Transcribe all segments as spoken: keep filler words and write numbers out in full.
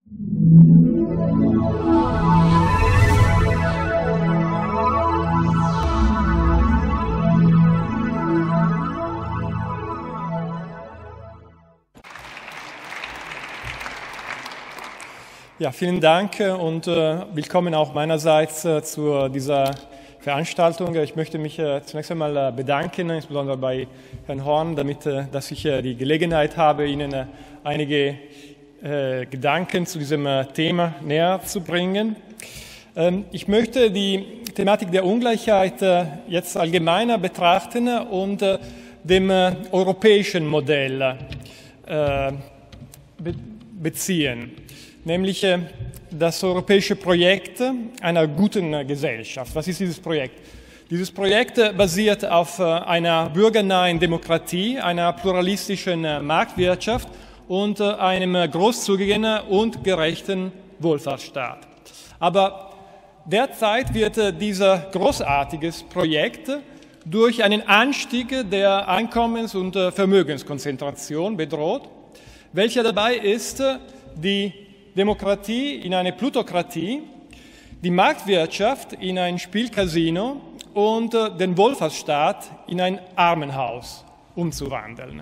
Ja, vielen Dank und äh, willkommen auch meinerseits äh, zu dieser Veranstaltung. Ich möchte mich äh, zunächst einmal äh, bedanken, insbesondere bei Herrn Horn, damit, äh, dass ich äh, die Gelegenheit habe, Ihnen äh, einige äh, Gedanken zu diesem äh, Thema näher zu bringen. Ähm, ich möchte die Thematik der Ungleichheit äh, jetzt allgemeiner betrachten und äh, dem äh, europäischen Modell äh, be beziehen. Nämlich das europäische Projekt einer guten Gesellschaft. Was ist dieses Projekt? Dieses Projekt basiert auf einer bürgernahen Demokratie, einer pluralistischen Marktwirtschaft und einem großzügigen und gerechten Wohlfahrtsstaat. Aber derzeit wird dieses großartige Projekt durch einen Anstieg der Einkommens- und Vermögenskonzentration bedroht, welcher dabei ist, die Demokratie in eine Plutokratie, die Marktwirtschaft in ein Spielcasino und den Wohlfahrtsstaat in ein Armenhaus umzuwandeln.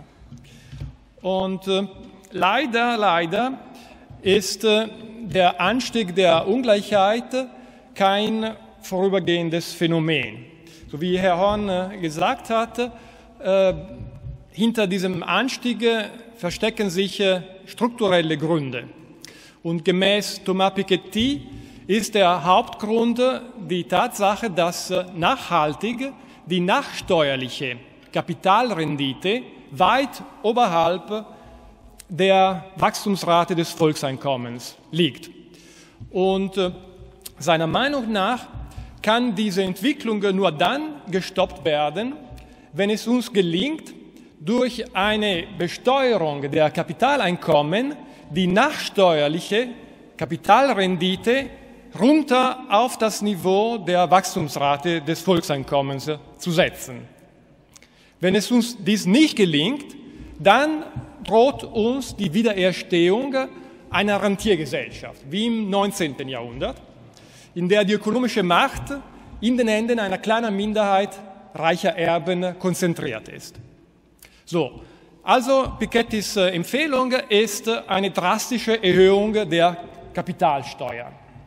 Und äh, leider, leider ist äh, der Anstieg der Ungleichheit kein vorübergehendes Phänomen. So wie Herr Horn äh, gesagt hat, äh, hinter diesem Anstieg verstecken sich äh, strukturelle Gründe. Und gemäß Thomas Piketty ist der Hauptgrund die Tatsache, dass nachhaltig die nachsteuerliche Kapitalrendite weit oberhalb der Wachstumsrate des Volkseinkommens liegt. Und seiner Meinung nach kann diese Entwicklung nur dann gestoppt werden, wenn es uns gelingt, durch eine Besteuerung der Kapitaleinkommen die nachsteuerliche Kapitalrendite runter auf das Niveau der Wachstumsrate des Volkseinkommens zu setzen. Wenn es uns dies nicht gelingt, dann droht uns die Wiedererstehung einer Rentiergesellschaft, wie im neunzehnten Jahrhundert, in der die ökonomische Macht in den Händen einer kleinen Minderheit reicher Erben konzentriert ist. So. Also Pikettys Empfehlung ist eine drastische Erhöhung der Kapitalsteuer.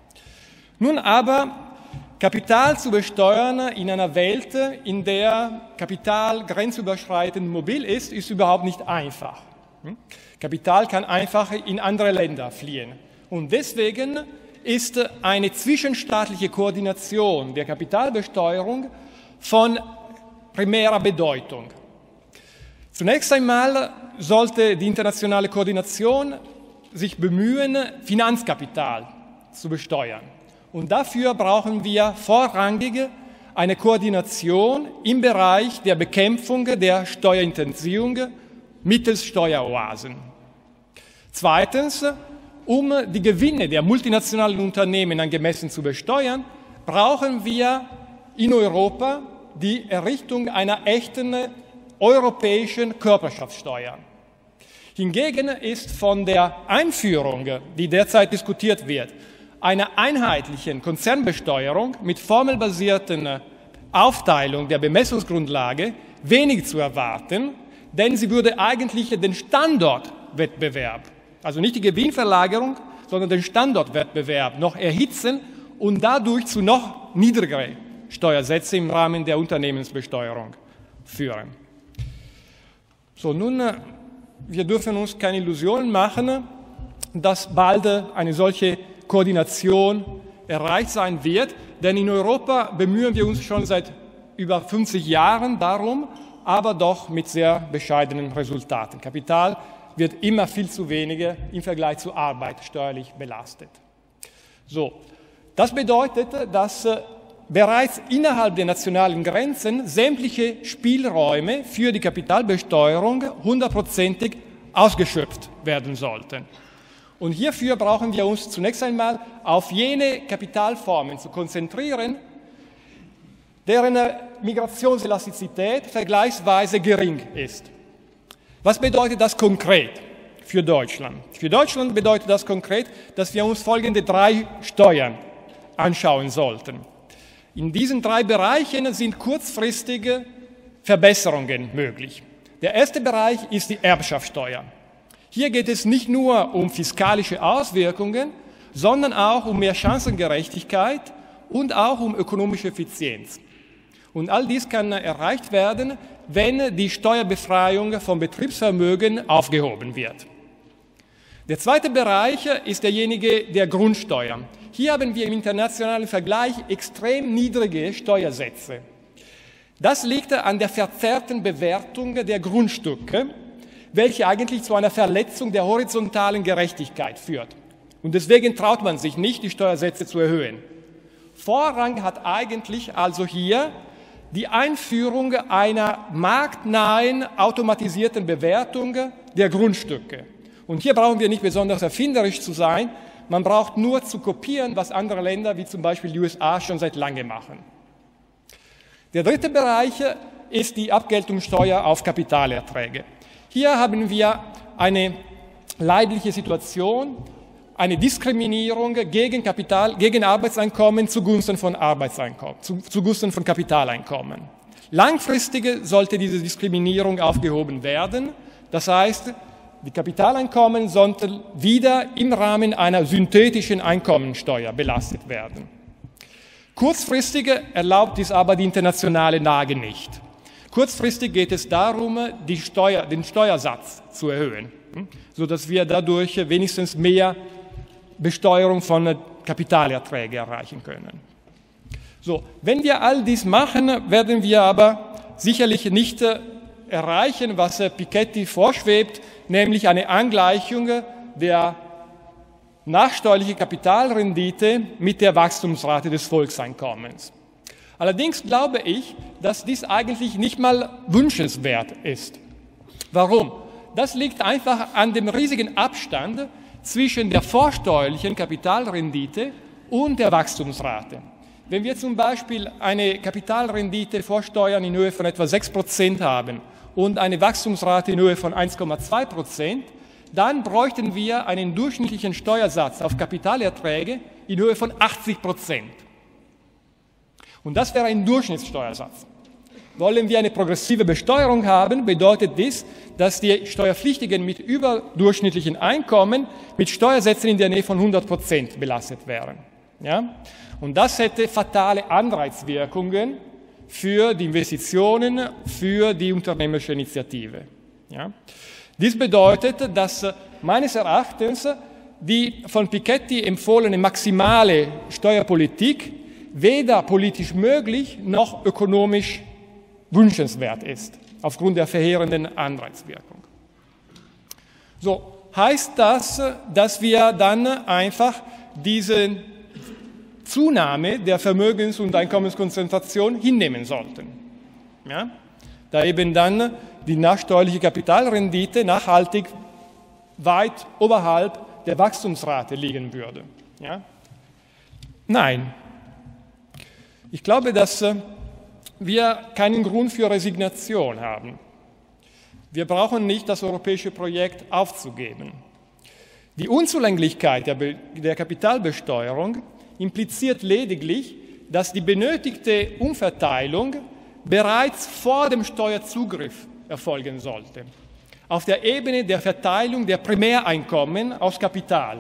Nun aber, Kapital zu besteuern in einer Welt, in der Kapital grenzüberschreitend mobil ist, ist überhaupt nicht einfach. Kapital kann einfach in andere Länder fliehen. Und deswegen ist eine zwischenstaatliche Koordination der Kapitalbesteuerung von primärer Bedeutung. Zunächst einmal sollte die internationale Koordination sich bemühen, Finanzkapital zu besteuern. Und dafür brauchen wir vorrangig eine Koordination im Bereich der Bekämpfung der Steuerhinterziehung mittels Steueroasen. Zweitens, um die Gewinne der multinationalen Unternehmen angemessen zu besteuern, brauchen wir in Europa die Errichtung einer echten europäischen Körperschaftssteuer. Hingegen ist von der Einführung, die derzeit diskutiert wird, einer einheitlichen Konzernbesteuerung mit formelbasierten Aufteilung der Bemessungsgrundlage wenig zu erwarten, denn sie würde eigentlich den Standortwettbewerb, also nicht die Gewinnverlagerung, sondern den Standortwettbewerb noch erhitzen und dadurch zu noch niedrigeren Steuersätzen im Rahmen der Unternehmensbesteuerung führen. So, nun, wir dürfen uns keine Illusionen machen, dass bald eine solche Koordination erreicht sein wird, denn in Europa bemühen wir uns schon seit über fünfzig Jahren darum, aber doch mit sehr bescheidenen Resultaten. Kapital wird immer viel zu wenig im Vergleich zur Arbeit steuerlich belastet. So, das bedeutet, dass bereits innerhalb der nationalen Grenzen sämtliche Spielräume für die Kapitalbesteuerung hundertprozentig ausgeschöpft werden sollten. Und hierfür brauchen wir uns zunächst einmal auf jene Kapitalformen zu konzentrieren, deren Migrationselastizität vergleichsweise gering ist. Was bedeutet das konkret? für Deutschland. Für Deutschland bedeutet das konkret, dass wir uns folgende drei Steuern anschauen sollten. In diesen drei Bereichen sind kurzfristige Verbesserungen möglich. Der erste Bereich ist die Erbschaftssteuer. Hier geht es nicht nur um fiskalische Auswirkungen, sondern auch um mehr Chancengerechtigkeit und auch um ökonomische Effizienz. Und all dies kann erreicht werden, wenn die Steuerbefreiung vom Betriebsvermögen aufgehoben wird. Der zweite Bereich ist derjenige der Grundsteuer. Hier haben wir im internationalen Vergleich extrem niedrige Steuersätze. Das liegt an der verzerrten Bewertung der Grundstücke, welche eigentlich zu einer Verletzung der horizontalen Gerechtigkeit führt. Und deswegen traut man sich nicht, die Steuersätze zu erhöhen. Vorrang hat eigentlich also hier die Einführung einer marktnahen, automatisierten Bewertung der Grundstücke. Und hier brauchen wir nicht besonders erfinderisch zu sein, man braucht nur zu kopieren, was andere Länder wie zum Beispiel die U S A schon seit langem machen. Der dritte Bereich ist die Abgeltungssteuer auf Kapitalerträge. Hier haben wir eine leidliche Situation, eine Diskriminierung gegen, Kapital, gegen Arbeitseinkommen zugunsten von Arbeitseinkommen, zu, zugunsten von Kapitaleinkommen. Langfristig sollte diese Diskriminierung aufgehoben werden. Das heißt, die Kapitaleinkommen sollten wieder im Rahmen einer synthetischen Einkommensteuer belastet werden. Kurzfristig erlaubt dies aber die internationale Lage nicht. Kurzfristig geht es darum, die Steuer, den Steuersatz zu erhöhen, sodass wir dadurch wenigstens mehr Besteuerung von Kapitalerträgen erreichen können. So, wenn wir all dies machen, werden wir aber sicherlich nicht erreichen, was Piketty vorschwebt, nämlich eine Angleichung der nachsteuerlichen Kapitalrendite mit der Wachstumsrate des Volkseinkommens. Allerdings glaube ich, dass dies eigentlich nicht mal wünschenswert ist. Warum? Das liegt einfach an dem riesigen Abstand zwischen der vorsteuerlichen Kapitalrendite und der Wachstumsrate. Wenn wir zum Beispiel eine Kapitalrendite vor Steuern in Höhe von etwa sechs Prozent haben und eine Wachstumsrate in Höhe von eins Komma zwei Prozent, dann bräuchten wir einen durchschnittlichen Steuersatz auf Kapitalerträge in Höhe von achtzig Prozent. Und das wäre ein Durchschnittssteuersatz. Wollen wir eine progressive Besteuerung haben, bedeutet dies, dass die Steuerpflichtigen mit überdurchschnittlichen Einkommen mit Steuersätzen in der Nähe von hundert Prozent belastet wären. Ja? Und das hätte fatale Anreizwirkungen für die Investitionen, für die unternehmerische Initiative. Ja? Dies bedeutet, dass meines Erachtens die von Piketty empfohlene maximale Steuerpolitik weder politisch möglich noch ökonomisch wünschenswert ist, aufgrund der verheerenden Anreizwirkung. So heißt das, dass wir dann einfach diese Zunahme der Vermögens- und Einkommenskonzentration hinnehmen sollten. Ja? Da eben dann die nachsteuerliche Kapitalrendite nachhaltig weit oberhalb der Wachstumsrate liegen würde. Ja? Nein. Ich glaube, dass wir keinen Grund für Resignation haben. Wir brauchen nicht das europäische Projekt aufzugeben. Die Unzulänglichkeit der, Be- der Kapitalbesteuerung impliziert lediglich, dass die benötigte Umverteilung bereits vor dem Steuerzugriff erfolgen sollte, auf der Ebene der Verteilung der Primäreinkommen aus Kapital.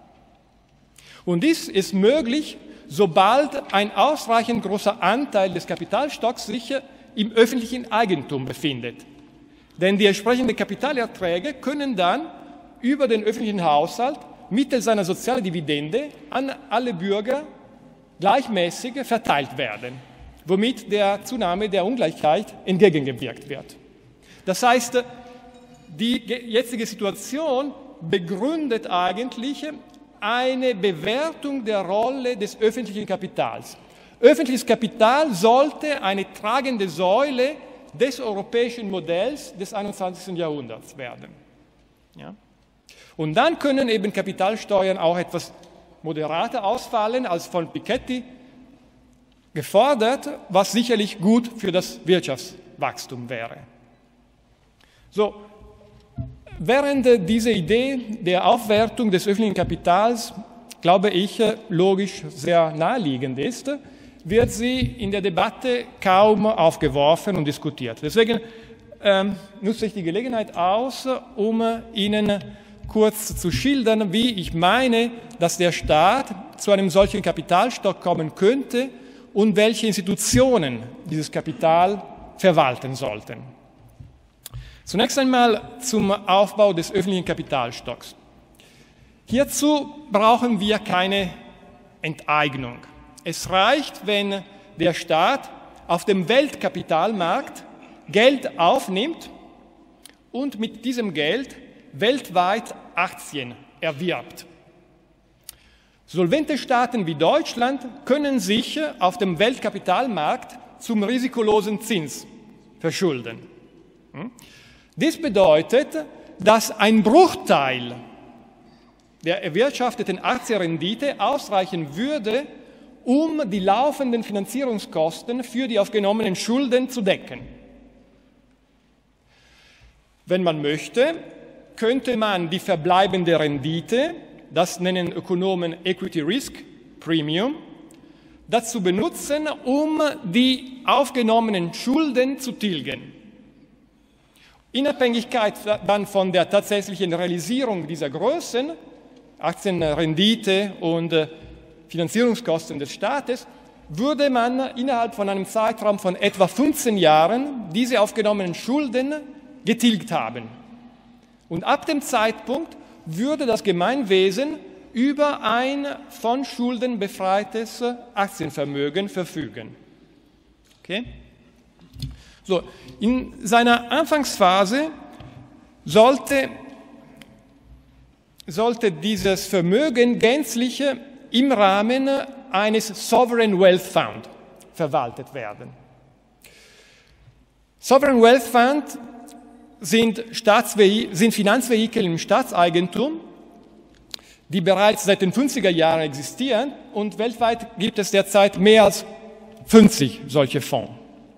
Und dies ist möglich, sobald ein ausreichend großer Anteil des Kapitalstocks sich im öffentlichen Eigentum befindet. Denn die entsprechenden Kapitalerträge können dann über den öffentlichen Haushalt mittels einer sozialen Dividende an alle Bürger gleichmäßig verteilt werden, womit der Zunahme der Ungleichheit entgegengewirkt wird. Das heißt, die jetzige Situation begründet eigentlich eine Bewertung der Rolle des öffentlichen Kapitals. Öffentliches Kapital sollte eine tragende Säule des europäischen Modells des einundzwanzigsten Jahrhunderts werden. Ja? Und dann können eben Kapitalsteuern auch etwas moderater ausfallen als von Piketty gefordert, was sicherlich gut für das Wirtschaftswachstum wäre. So, Während diese Idee der Aufwertung des öffentlichen Kapitals, glaube ich, logisch sehr naheliegend ist, wird sie in der Debatte kaum aufgeworfen und diskutiert. Deswegen ähm, nutze ich die Gelegenheit aus, um Ihnen kurz zu schildern, wie ich meine, dass der Staat zu einem solchen Kapitalstock kommen könnte und welche Institutionen dieses Kapital verwalten sollten. Zunächst einmal zum Aufbau des öffentlichen Kapitalstocks. Hierzu brauchen wir keine Enteignung. Es reicht, wenn der Staat auf dem Weltkapitalmarkt Geld aufnimmt und mit diesem Geld weltweit Aktien erwirbt. Solvente Staaten wie Deutschland können sich auf dem Weltkapitalmarkt zum risikolosen Zins verschulden. Dies bedeutet, dass ein Bruchteil der erwirtschafteten Aktienrendite ausreichen würde, um die laufenden Finanzierungskosten für die aufgenommenen Schulden zu decken. Wenn man möchte, könnte man die verbleibende Rendite, das nennen Ökonomen Equity Risk Premium, dazu benutzen, um die aufgenommenen Schulden zu tilgen. In Abhängigkeit dann von der tatsächlichen Realisierung dieser Größen, Aktienrendite und Finanzierungskosten des Staates, würde man innerhalb von einem Zeitraum von etwa fünfzehn Jahren diese aufgenommenen Schulden getilgt haben. Und ab dem Zeitpunkt würde das Gemeinwesen über ein von Schulden befreites Aktienvermögen verfügen. Okay? So, in seiner Anfangsphase sollte, sollte dieses Vermögen gänzlich im Rahmen eines Sovereign Wealth Fund verwaltet werden. Sovereign Wealth Fund sind, sind Finanzvehikel im Staatseigentum, die bereits seit den fünfziger Jahren existieren, und weltweit gibt es derzeit mehr als fünfzig solche Fonds.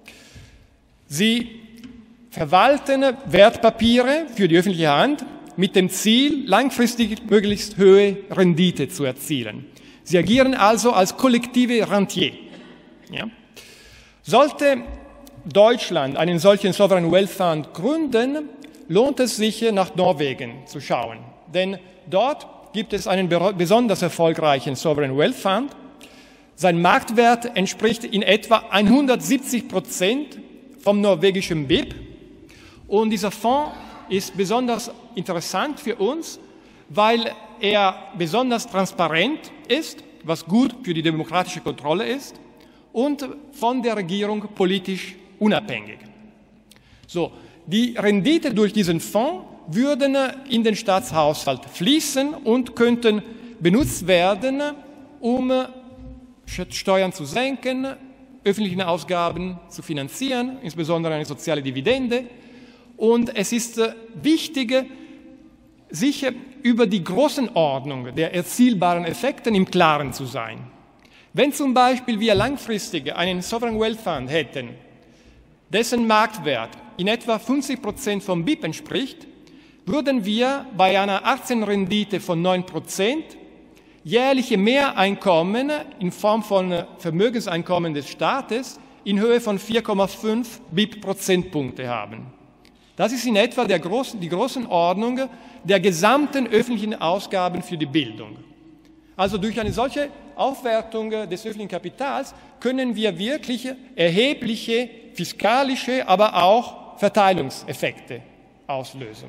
Sie verwalten Wertpapiere für die öffentliche Hand mit dem Ziel, langfristig möglichst hohe Rendite zu erzielen. Sie agieren also als kollektive Rentier. Ja? Sollte Deutschland einen solchen Sovereign Wealth Fund gründen, lohnt es sich, nach Norwegen zu schauen. Denn dort gibt es einen besonders erfolgreichen Sovereign Wealth Fund. Sein Marktwert entspricht in etwa hundertsiebzig Prozent vom norwegischen B I P. Und dieser Fonds ist besonders interessant für uns, weil er besonders transparent ist, was gut für die demokratische Kontrolle ist, und von der Regierung politisch unabhängig. So, die Rendite durch diesen Fonds würden in den Staatshaushalt fließen und könnten benutzt werden, um Steuern zu senken, öffentliche Ausgaben zu finanzieren, insbesondere eine soziale Dividende. Und es ist wichtig, sich über die Größenordnung der erzielbaren Effekte im Klaren zu sein. Wenn zum Beispiel wir langfristig einen Sovereign Wealth Fund hätten, dessen Marktwert in etwa fünfzig Prozent vom B I P entspricht, würden wir bei einer Aktienrendite von neun Prozent jährliche Mehreinkommen in Form von Vermögenseinkommen des Staates in Höhe von vier Komma fünf B I P-Prozentpunkte haben. Das ist in etwa der großen, die Größenordnung der gesamten öffentlichen Ausgaben für die Bildung. Also durch eine solche Aufwertung des öffentlichen Kapitals können wir wirklich erhebliche fiskalische, aber auch Verteilungseffekte auslösen.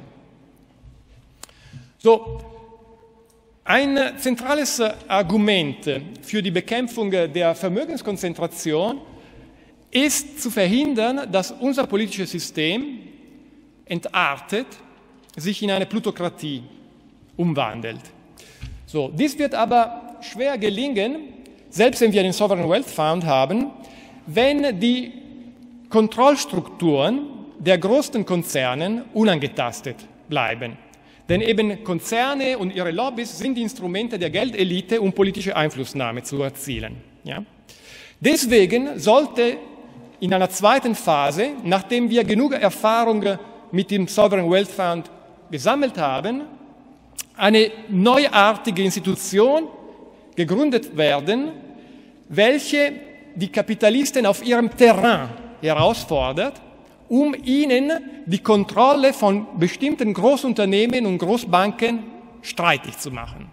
So, ein zentrales Argument für die Bekämpfung der Vermögenskonzentration ist zu verhindern, dass unser politisches System entartet, sich in eine Plutokratie umwandelt. So, dies wird aber schwer gelingen, selbst wenn wir einen Sovereign Wealth Fund haben, wenn die Kontrollstrukturen der größten Konzerne unangetastet bleiben. Denn eben Konzerne und ihre Lobbys sind Instrumente der Geldelite, um politische Einflussnahme zu erzielen. Ja? Deswegen sollte in einer zweiten Phase, nachdem wir genug Erfahrung mit dem Sovereign Wealth Fund gesammelt haben, eine neuartige Institution gegründet werden, welche die Kapitalisten auf ihrem Terrain herausfordert, um ihnen die Kontrolle von bestimmten Großunternehmen und Großbanken streitig zu machen.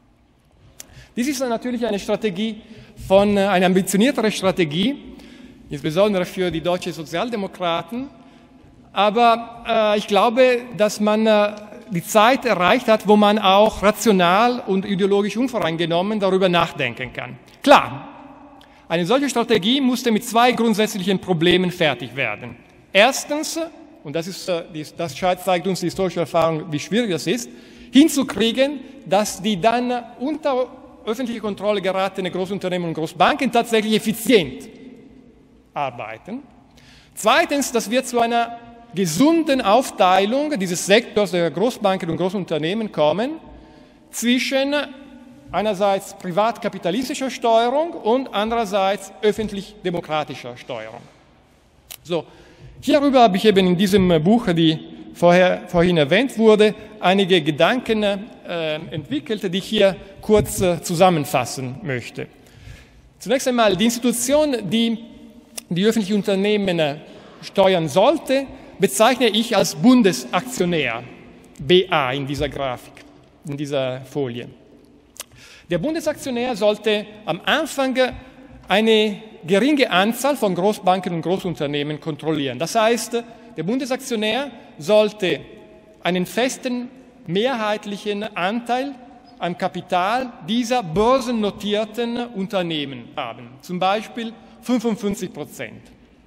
Dies ist natürlich eine Strategie von, eine ambitioniertere Strategie, insbesondere für die deutschen Sozialdemokraten, aber äh, ich glaube, dass man äh, die Zeit erreicht hat, wo man auch rational und ideologisch unvoreingenommen darüber nachdenken kann. Klar, eine solche Strategie musste mit zwei grundsätzlichen Problemen fertig werden. Erstens, und das, ist, das zeigt uns die historische Erfahrung, wie schwierig das ist, hinzukriegen, dass die dann unter öffentliche Kontrolle geratene Großunternehmen und Großbanken tatsächlich effizient arbeiten. Zweitens, dass wir zu einer gesunden Aufteilung dieses Sektors der Großbanken und Großunternehmen kommen zwischen einerseits privatkapitalistischer Steuerung und andererseits öffentlich-demokratischer Steuerung. So, hierüber habe ich eben in diesem Buch, die vorher, vorhin erwähnt wurde, einige Gedanken äh, entwickelt, die ich hier kurz äh, zusammenfassen möchte. Zunächst einmal die Institution, die die öffentlichen Unternehmen äh, steuern sollte, bezeichne ich als Bundesaktionär, B A in dieser Grafik, in dieser Folie. Der Bundesaktionär sollte am Anfang eine geringe Anzahl von Großbanken und Großunternehmen kontrollieren. Das heißt, der Bundesaktionär sollte einen festen, mehrheitlichen Anteil am Kapital dieser börsennotierten Unternehmen haben, zum Beispiel fünfundfünfzig Prozent.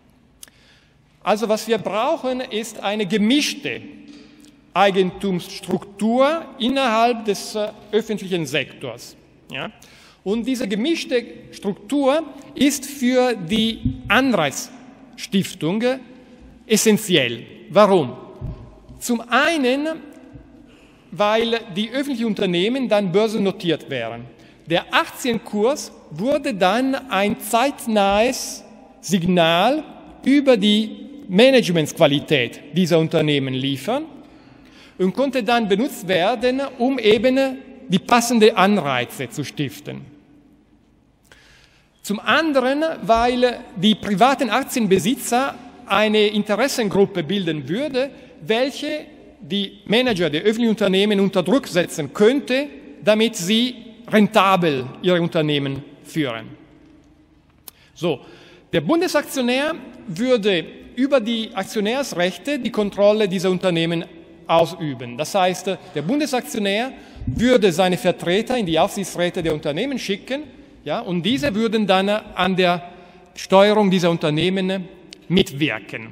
Also was wir brauchen, ist eine gemischte Eigentumsstruktur innerhalb des äh, öffentlichen Sektors. Ja? Und diese gemischte Struktur ist für die Anreizstiftung essentiell. Warum? Zum einen, weil die öffentlichen Unternehmen dann börsennotiert wären. Der Aktienkurs würde dann ein zeitnahes Signal über die Managementsqualität dieser Unternehmen liefern und konnte dann benutzt werden, um eben die passenden Anreize zu stiften. Zum anderen, weil die privaten Aktienbesitzer eine Interessengruppe bilden würde, welche die Manager der öffentlichen Unternehmen unter Druck setzen könnte, damit sie rentabel ihre Unternehmen führen. So, der Bundesaktionär würde über die Aktionärsrechte die Kontrolle dieser Unternehmen ausüben. Das heißt, der Bundesaktionär würde seine Vertreter in die Aufsichtsräte der Unternehmen schicken, ja, und diese würden dann an der Steuerung dieser Unternehmen mitwirken.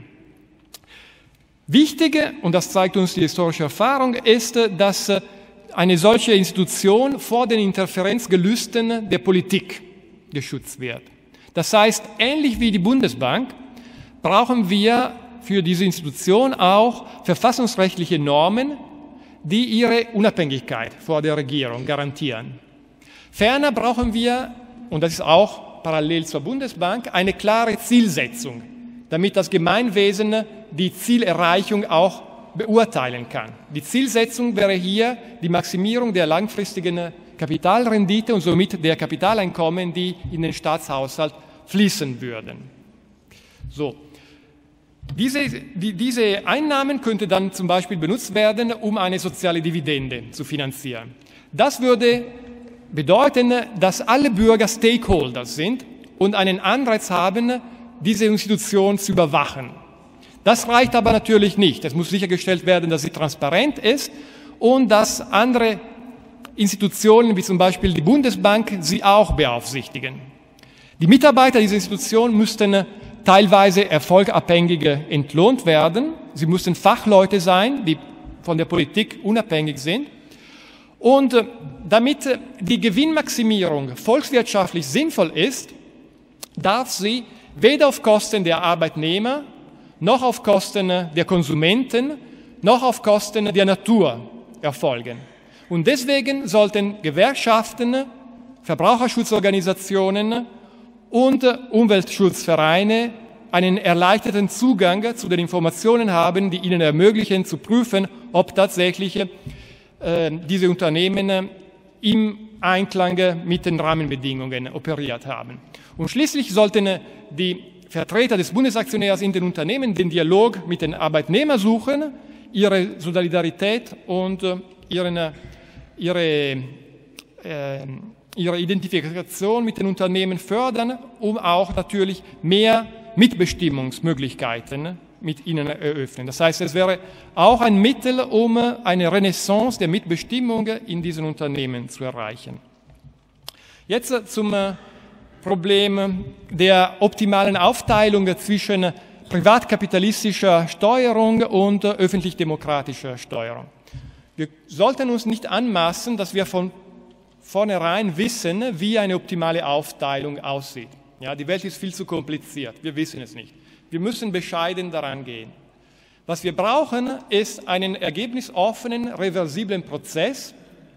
Wichtig, und das zeigt uns die historische Erfahrung, ist, dass eine solche Institution vor den Interferenzgelüsten der Politik geschützt wird. Das heißt, ähnlich wie die Bundesbank brauchen wir für diese Institution auch verfassungsrechtliche Normen, die ihre Unabhängigkeit vor der Regierung garantieren. Ferner brauchen wir, und das ist auch parallel zur Bundesbank, eine klare Zielsetzung, damit das Gemeinwesen die Zielerreichung auch beurteilen kann. Die Zielsetzung wäre hier die Maximierung der langfristigen Kapitalrendite und somit der Kapitaleinkommen, die in den Staatshaushalt fließen würden. So. Diese, die, diese Einnahmen könnten dann zum Beispiel benutzt werden, um eine soziale Dividende zu finanzieren. Das würde bedeuten, dass alle Bürger Stakeholders sind und einen Anreiz haben, diese Institution zu überwachen. Das reicht aber natürlich nicht. Es muss sichergestellt werden, dass sie transparent ist und dass andere Institutionen, wie zum Beispiel die Bundesbank, sie auch beaufsichtigen. Die Mitarbeiter dieser Institution müssten teilweise erfolgabhängige entlohnt werden. Sie mussten Fachleute sein, die von der Politik unabhängig sind. Und damit die Gewinnmaximierung volkswirtschaftlich sinnvoll ist, darf sie weder auf Kosten der Arbeitnehmer, noch auf Kosten der Konsumenten, noch auf Kosten der Natur erfolgen. Und deswegen sollten Gewerkschaften, Verbraucherschutzorganisationen und Umweltschutzvereine einen erleichterten Zugang zu den Informationen haben, die ihnen ermöglichen, zu prüfen, ob tatsächlich äh, diese Unternehmen im Einklang mit den Rahmenbedingungen operiert haben. Und schließlich sollten die Vertreter des Bundesaktionärs in den Unternehmen den Dialog mit den Arbeitnehmern suchen, ihre Solidarität und äh, ihren, ihre, äh, ihre Identifikation mit den Unternehmen fördern, um auch natürlich mehr Mitbestimmungsmöglichkeiten mit ihnen eröffnen. Das heißt, es wäre auch ein Mittel, um eine Renaissance der Mitbestimmung in diesen Unternehmen zu erreichen. Jetzt zum Problem der optimalen Aufteilung zwischen privatkapitalistischer Steuerung und öffentlich-demokratischer Steuerung. Wir sollten uns nicht anmaßen, dass wir von vornherein wissen, wie eine optimale Aufteilung aussieht. Ja, die Welt ist viel zu kompliziert, wir wissen es nicht. Wir müssen bescheiden daran gehen. Was wir brauchen, ist einen ergebnisoffenen, reversiblen Prozess,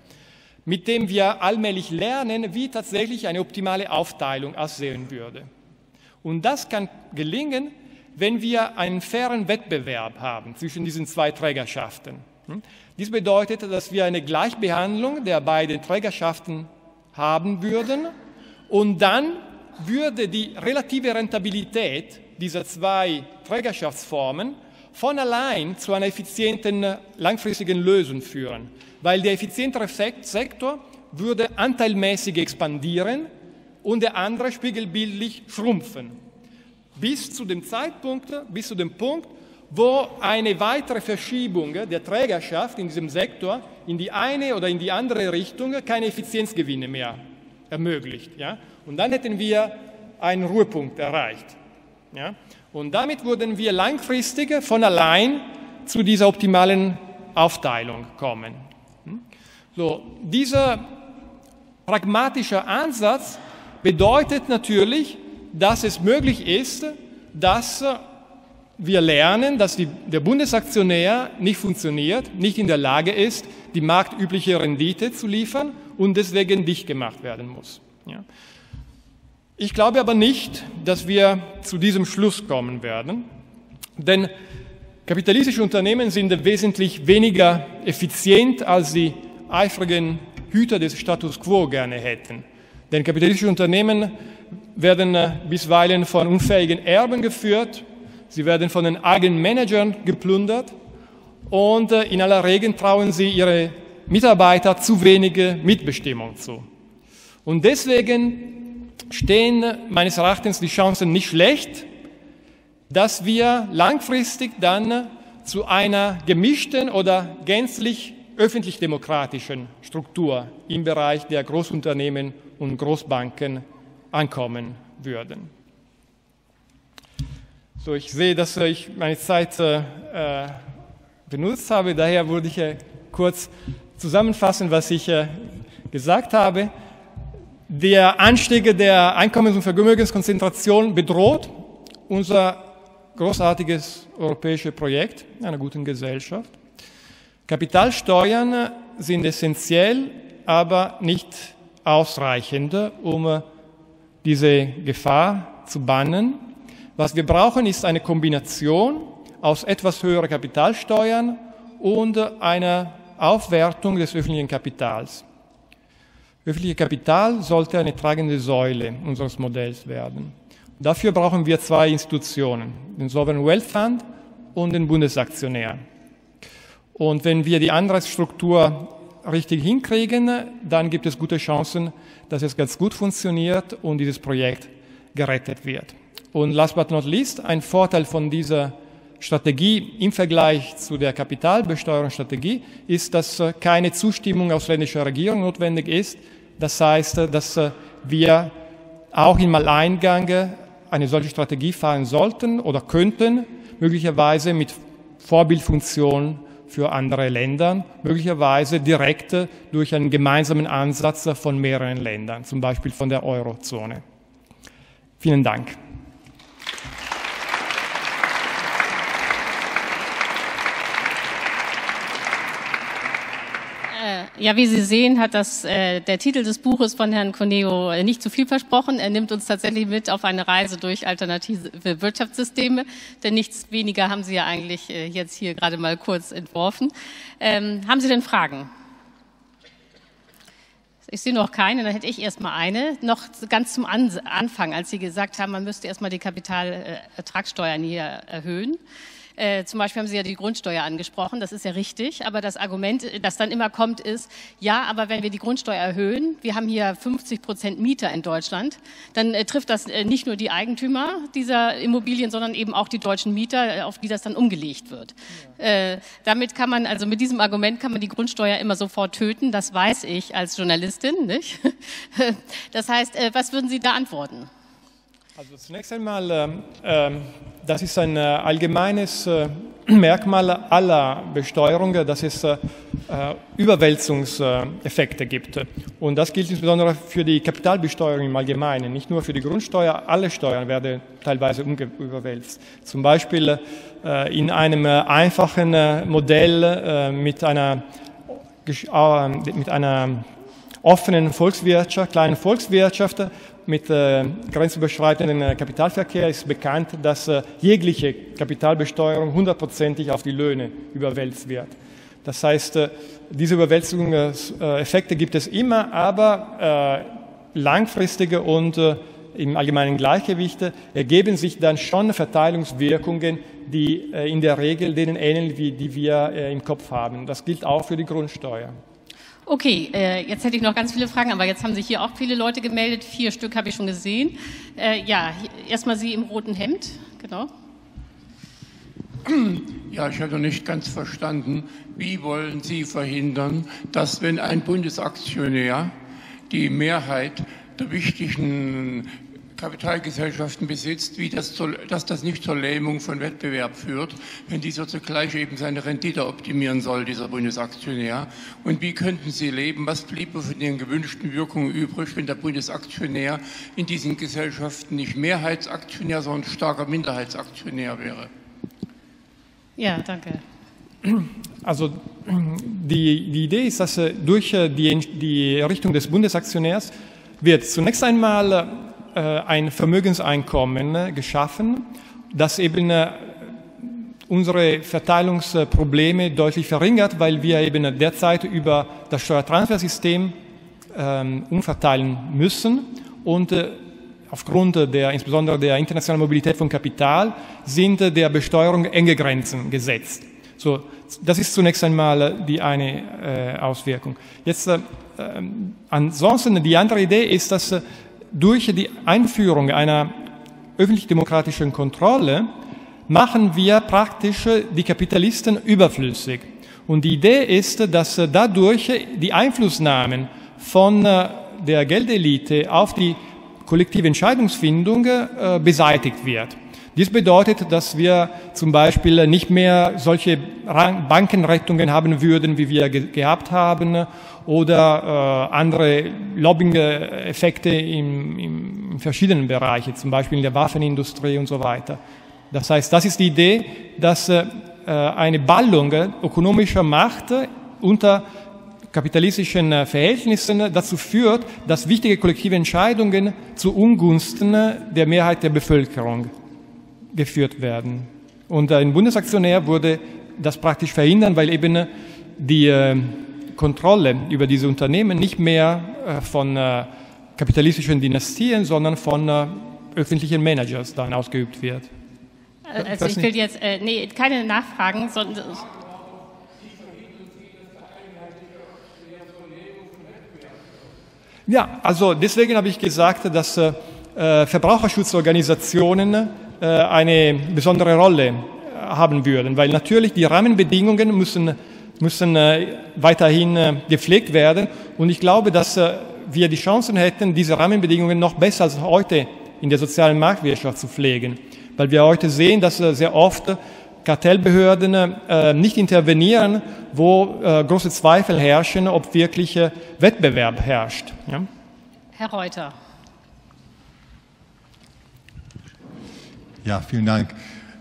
mit dem wir allmählich lernen, wie tatsächlich eine optimale Aufteilung aussehen würde. Und das kann gelingen, wenn wir einen fairen Wettbewerb haben zwischen diesen zwei Trägerschaften. Dies bedeutet, dass wir eine Gleichbehandlung der beiden Trägerschaften haben würden und dann würde die relative Rentabilität dieser zwei Trägerschaftsformen von allein zu einer effizienten, langfristigen Lösung führen, weil der effizientere Sektor würde anteilmäßig expandieren und der andere spiegelbildlich schrumpfen. Bis zu dem Zeitpunkt, bis zu dem Punkt, wo eine weitere Verschiebung der Trägerschaft in diesem Sektor in die eine oder in die andere Richtung keine Effizienzgewinne mehr ermöglicht. Ja? Und dann hätten wir einen Ruhepunkt erreicht. Ja? Und damit würden wir langfristig von allein zu dieser optimalen Aufteilung kommen. So, dieser pragmatische Ansatz bedeutet natürlich, dass es möglich ist, dass wir lernen, dass die, der Bundesaktionär nicht funktioniert, nicht in der Lage ist, die marktübliche Rendite zu liefern und deswegen dicht gemacht werden muss. Ja. Ich glaube aber nicht, dass wir zu diesem Schluss kommen werden, denn kapitalistische Unternehmen sind wesentlich weniger effizient, als die eifrigen Hüter des Status quo gerne hätten. Denn kapitalistische Unternehmen werden bisweilen von unfähigen Erben geführt, sie werden von den eigenen Managern geplündert und in aller Regel trauen sie ihre Mitarbeiter zu wenige Mitbestimmung zu. Und deswegen stehen meines Erachtens die Chancen nicht schlecht, dass wir langfristig dann zu einer gemischten oder gänzlich öffentlich-demokratischen Struktur im Bereich der Großunternehmen und Großbanken ankommen würden. So, ich sehe, dass ich meine Zeit äh, benutzt habe, daher würde ich äh, kurz zusammenfassen, was ich äh, gesagt habe. Der Anstieg der Einkommens- und Vermögenskonzentration bedroht unser großartiges europäisches Projekt einer guten Gesellschaft. Kapitalsteuern sind essentiell, aber nicht ausreichend, um diese Gefahr zu bannen. Was wir brauchen, ist eine Kombination aus etwas höheren Kapitalsteuern und einer Aufwertung des öffentlichen Kapitals. Öffentliches Kapital sollte eine tragende Säule unseres Modells werden. Dafür brauchen wir zwei Institutionen, den Sovereign Wealth Fund und den Bundesaktionär. Und wenn wir die Anreizstruktur richtig hinkriegen, dann gibt es gute Chancen, dass es ganz gut funktioniert und dieses Projekt gerettet wird. Und last but not least, ein Vorteil von dieser Strategie im Vergleich zu der Kapitalbesteuerungsstrategie ist, dass keine Zustimmung ausländischer Regierung notwendig ist. Das heißt, dass wir auch im Alleingang eine solche Strategie fahren sollten oder könnten, möglicherweise mit Vorbildfunktion für andere Länder, möglicherweise direkt durch einen gemeinsamen Ansatz von mehreren Ländern, zum Beispiel von der Eurozone. Vielen Dank. Ja, wie Sie sehen, hat das, äh, der Titel des Buches von Herrn Cuneo nicht zu viel versprochen. Er nimmt uns tatsächlich mit auf eine Reise durch alternative Wirtschaftssysteme, denn nichts weniger haben Sie ja eigentlich äh, jetzt hier gerade mal kurz entworfen. Ähm, haben Sie denn Fragen? Ich sehe noch keine, dann hätte ich erst mal eine. Noch ganz zum Anfang, als Sie gesagt haben, man müsste erst mal die Kapitalertragssteuern hier erhöhen. Äh, zum Beispiel haben Sie ja die Grundsteuer angesprochen, das ist ja richtig, aber das Argument, das dann immer kommt, ist, ja, aber wenn wir die Grundsteuer erhöhen, wir haben hier fünfzig Prozent Mieter in Deutschland, dann äh, trifft das äh, nicht nur die Eigentümer dieser Immobilien, sondern eben auch die deutschen Mieter, auf die das dann umgelegt wird. Ja. Äh, damit kann man, also mit diesem Argument kann man die Grundsteuer immer sofort töten, das weiß ich als Journalistin, nicht? Das heißt, äh, was würden Sie da antworten? Also zunächst einmal, äh, das ist ein äh, allgemeines äh, Merkmal aller Besteuerungen, dass es äh, Überwälzungseffekte gibt. Und das gilt insbesondere für die Kapitalbesteuerung im Allgemeinen, nicht nur für die Grundsteuer, alle Steuern werden teilweise überwälzt. Zum Beispiel äh, in einem äh, einfachen äh, Modell äh, mit einer, äh, mit einer offenen Volkswirtschaft, kleinen Volkswirtschaft, mit äh, grenzüberschreitenden äh, Kapitalverkehr ist bekannt, dass äh, jegliche Kapitalbesteuerung hundertprozentig auf die Löhne überwälzt wird. Das heißt, äh, diese Überwälzungseffekte gibt es immer, aber äh, langfristige und äh, im allgemeinen Gleichgewicht ergeben sich dann schon Verteilungswirkungen, die äh, in der Regel denen ähneln, wie die wir äh, im Kopf haben. Das gilt auch für die Grundsteuer. Okay, äh, jetzt hätte ich noch ganz viele Fragen, aber jetzt haben sich hier auch viele Leute gemeldet. Vier Stück habe ich schon gesehen. Äh, ja, erstmal Sie im roten Hemd, genau. Ja, ich habe noch nicht ganz verstanden, wie wollen Sie verhindern, dass wenn ein Bundesaktionär die Mehrheit der wichtigen Kapitalgesellschaften besitzt, wie das zur, dass das nicht zur Lähmung von Wettbewerb führt, wenn dieser zugleich eben seine Rendite optimieren soll, dieser Bundesaktionär. Und wie könnten Sie leben? Was bliebe von den gewünschten Wirkungen übrig, wenn der Bundesaktionär in diesen Gesellschaften nicht Mehrheitsaktionär, sondern starker Minderheitsaktionär wäre? Ja, danke. Also die, die Idee ist, dass durch die, die Errichtung des Bundesaktionärs wird zunächst einmal ein Vermögenseinkommen geschaffen, das eben unsere Verteilungsprobleme deutlich verringert, weil wir eben derzeit über das Steuertransfersystem umverteilen müssen und aufgrund der, insbesondere der internationalen Mobilität von Kapital, sind der Besteuerung enge Grenzen gesetzt. So, das ist zunächst einmal die eine äh, Auswirkung. Jetzt äh, ansonsten die andere Idee ist, dass durch die Einführung einer öffentlich-demokratischen Kontrolle machen wir praktisch die Kapitalisten überflüssig. Und die Idee ist, dass dadurch die Einflussnahmen von der Geldelite auf die kollektive Entscheidungsfindung äh, beseitigt wird. Dies bedeutet, dass wir zum Beispiel nicht mehr solche Bankenrettungen haben würden, wie wir ge gehabt haben, oder äh, andere Lobbying-Effekte in, in verschiedenen Bereichen, zum Beispiel in der Waffenindustrie und so weiter. Das heißt, das ist die Idee, dass äh, eine Ballung ökonomischer Macht unter kapitalistischen Verhältnissen dazu führt, dass wichtige kollektive Entscheidungen zu Ungunsten der Mehrheit der Bevölkerung geführt werden. Und ein Bundesaktionär würde das praktisch verhindern, weil eben die äh, Kontrolle über diese Unternehmen nicht mehr äh, von äh, kapitalistischen Dynastien, sondern von äh, öffentlichen Managers dann ausgeübt wird. Also ich will jetzt, äh, nee, keine Nachfragen, sondern... Ja, also deswegen habe ich gesagt, dass äh, Verbraucherschutzorganisationen äh, eine besondere Rolle haben würden, weil natürlich die Rahmenbedingungen müssen, müssen äh, weiterhin äh, gepflegt werden und ich glaube, dass äh, wir die Chancen hätten, diese Rahmenbedingungen noch besser als heute in der sozialen Marktwirtschaft zu pflegen, weil wir heute sehen, dass äh, sehr oft Kartellbehörden äh, nicht intervenieren, wo äh, große Zweifel herrschen, ob wirklich äh, Wettbewerb herrscht. Ja? Herr Reuter. Ja, vielen Dank.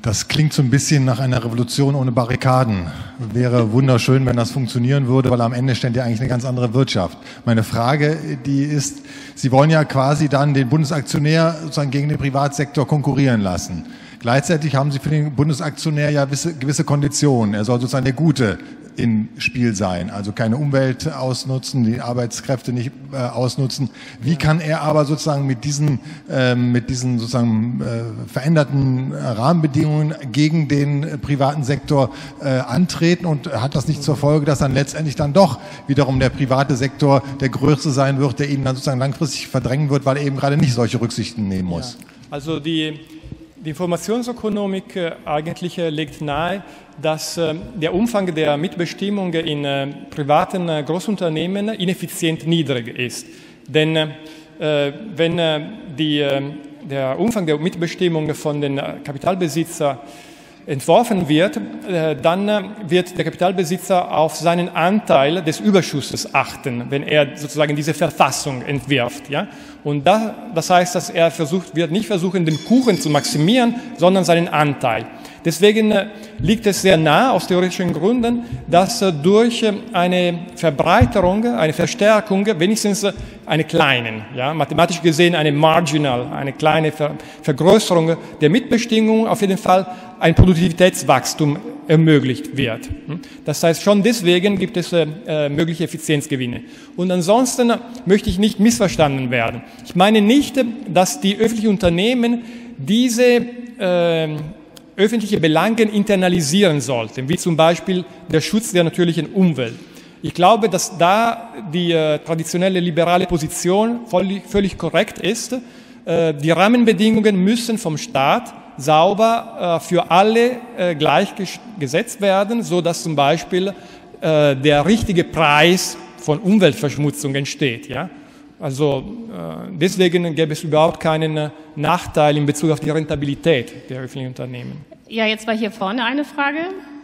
Das klingt so ein bisschen nach einer Revolution ohne Barrikaden. Wäre wunderschön, wenn das funktionieren würde, weil am Ende stände ja eigentlich eine ganz andere Wirtschaft. Meine Frage, die ist, Sie wollen ja quasi dann den Bundesaktionär sozusagen gegen den Privatsektor konkurrieren lassen. Gleichzeitig haben Sie für den Bundesaktionär ja gewisse, gewisse Konditionen. Er soll sozusagen der Gute im Spiel sein, also keine Umwelt ausnutzen, die Arbeitskräfte nicht äh, ausnutzen. Wie kann er aber sozusagen mit diesen, äh, mit diesen sozusagen äh, veränderten Rahmenbedingungen gegen den äh, privaten Sektor äh, antreten, und hat das nicht zur Folge, dass dann letztendlich dann doch wiederum der private Sektor der größte sein wird, der ihn dann sozusagen langfristig verdrängen wird, weil er eben gerade nicht solche Rücksichten nehmen muss? Ja. Also die Die Informationsökonomik äh, eigentlich äh, legt nahe, dass äh, der Umfang der Mitbestimmung in äh, privaten äh, Großunternehmen ineffizient niedrig ist. Denn äh, wenn äh, die, äh, der Umfang der Mitbestimmung von den äh, Kapitalbesitzern entworfen wird, äh, dann äh, wird der Kapitalbesitzer auf seinen Anteil des Überschusses achten, wenn er sozusagen diese Verfassung entwirft. Ja? Und da, das heißt, dass er versucht, wird nicht versuchen, den Kuchen zu maximieren, sondern seinen Anteil. Deswegen äh, liegt es sehr nah, aus theoretischen Gründen, dass äh, durch äh, eine Verbreiterung, eine Verstärkung, wenigstens äh, eine kleine, ja, mathematisch gesehen eine marginal, eine kleine Ver Vergrößerung der Mitbestimmung auf jeden Fall ein Produktivitätswachstum ermöglicht wird. Das heißt, schon deswegen gibt es äh, mögliche Effizienzgewinne. Und ansonsten möchte ich nicht missverstanden werden. Ich meine nicht, dass die öffentlichen Unternehmen diese äh, öffentliche Belange internalisieren sollten, wie zum Beispiel der Schutz der natürlichen Umwelt. Ich glaube, dass da die äh, traditionelle liberale Position völlig, völlig korrekt ist. Äh, die Rahmenbedingungen müssen vom Staat sauber äh, für alle äh, gleich gesetzt werden, so dass zum Beispiel äh, der richtige Preis von Umweltverschmutzung entsteht. Ja? Also äh, deswegen gäbe es überhaupt keinen äh, Nachteil in Bezug auf die Rentabilität der öffentlichen Unternehmen. Ja, jetzt war hier vorne eine Frage.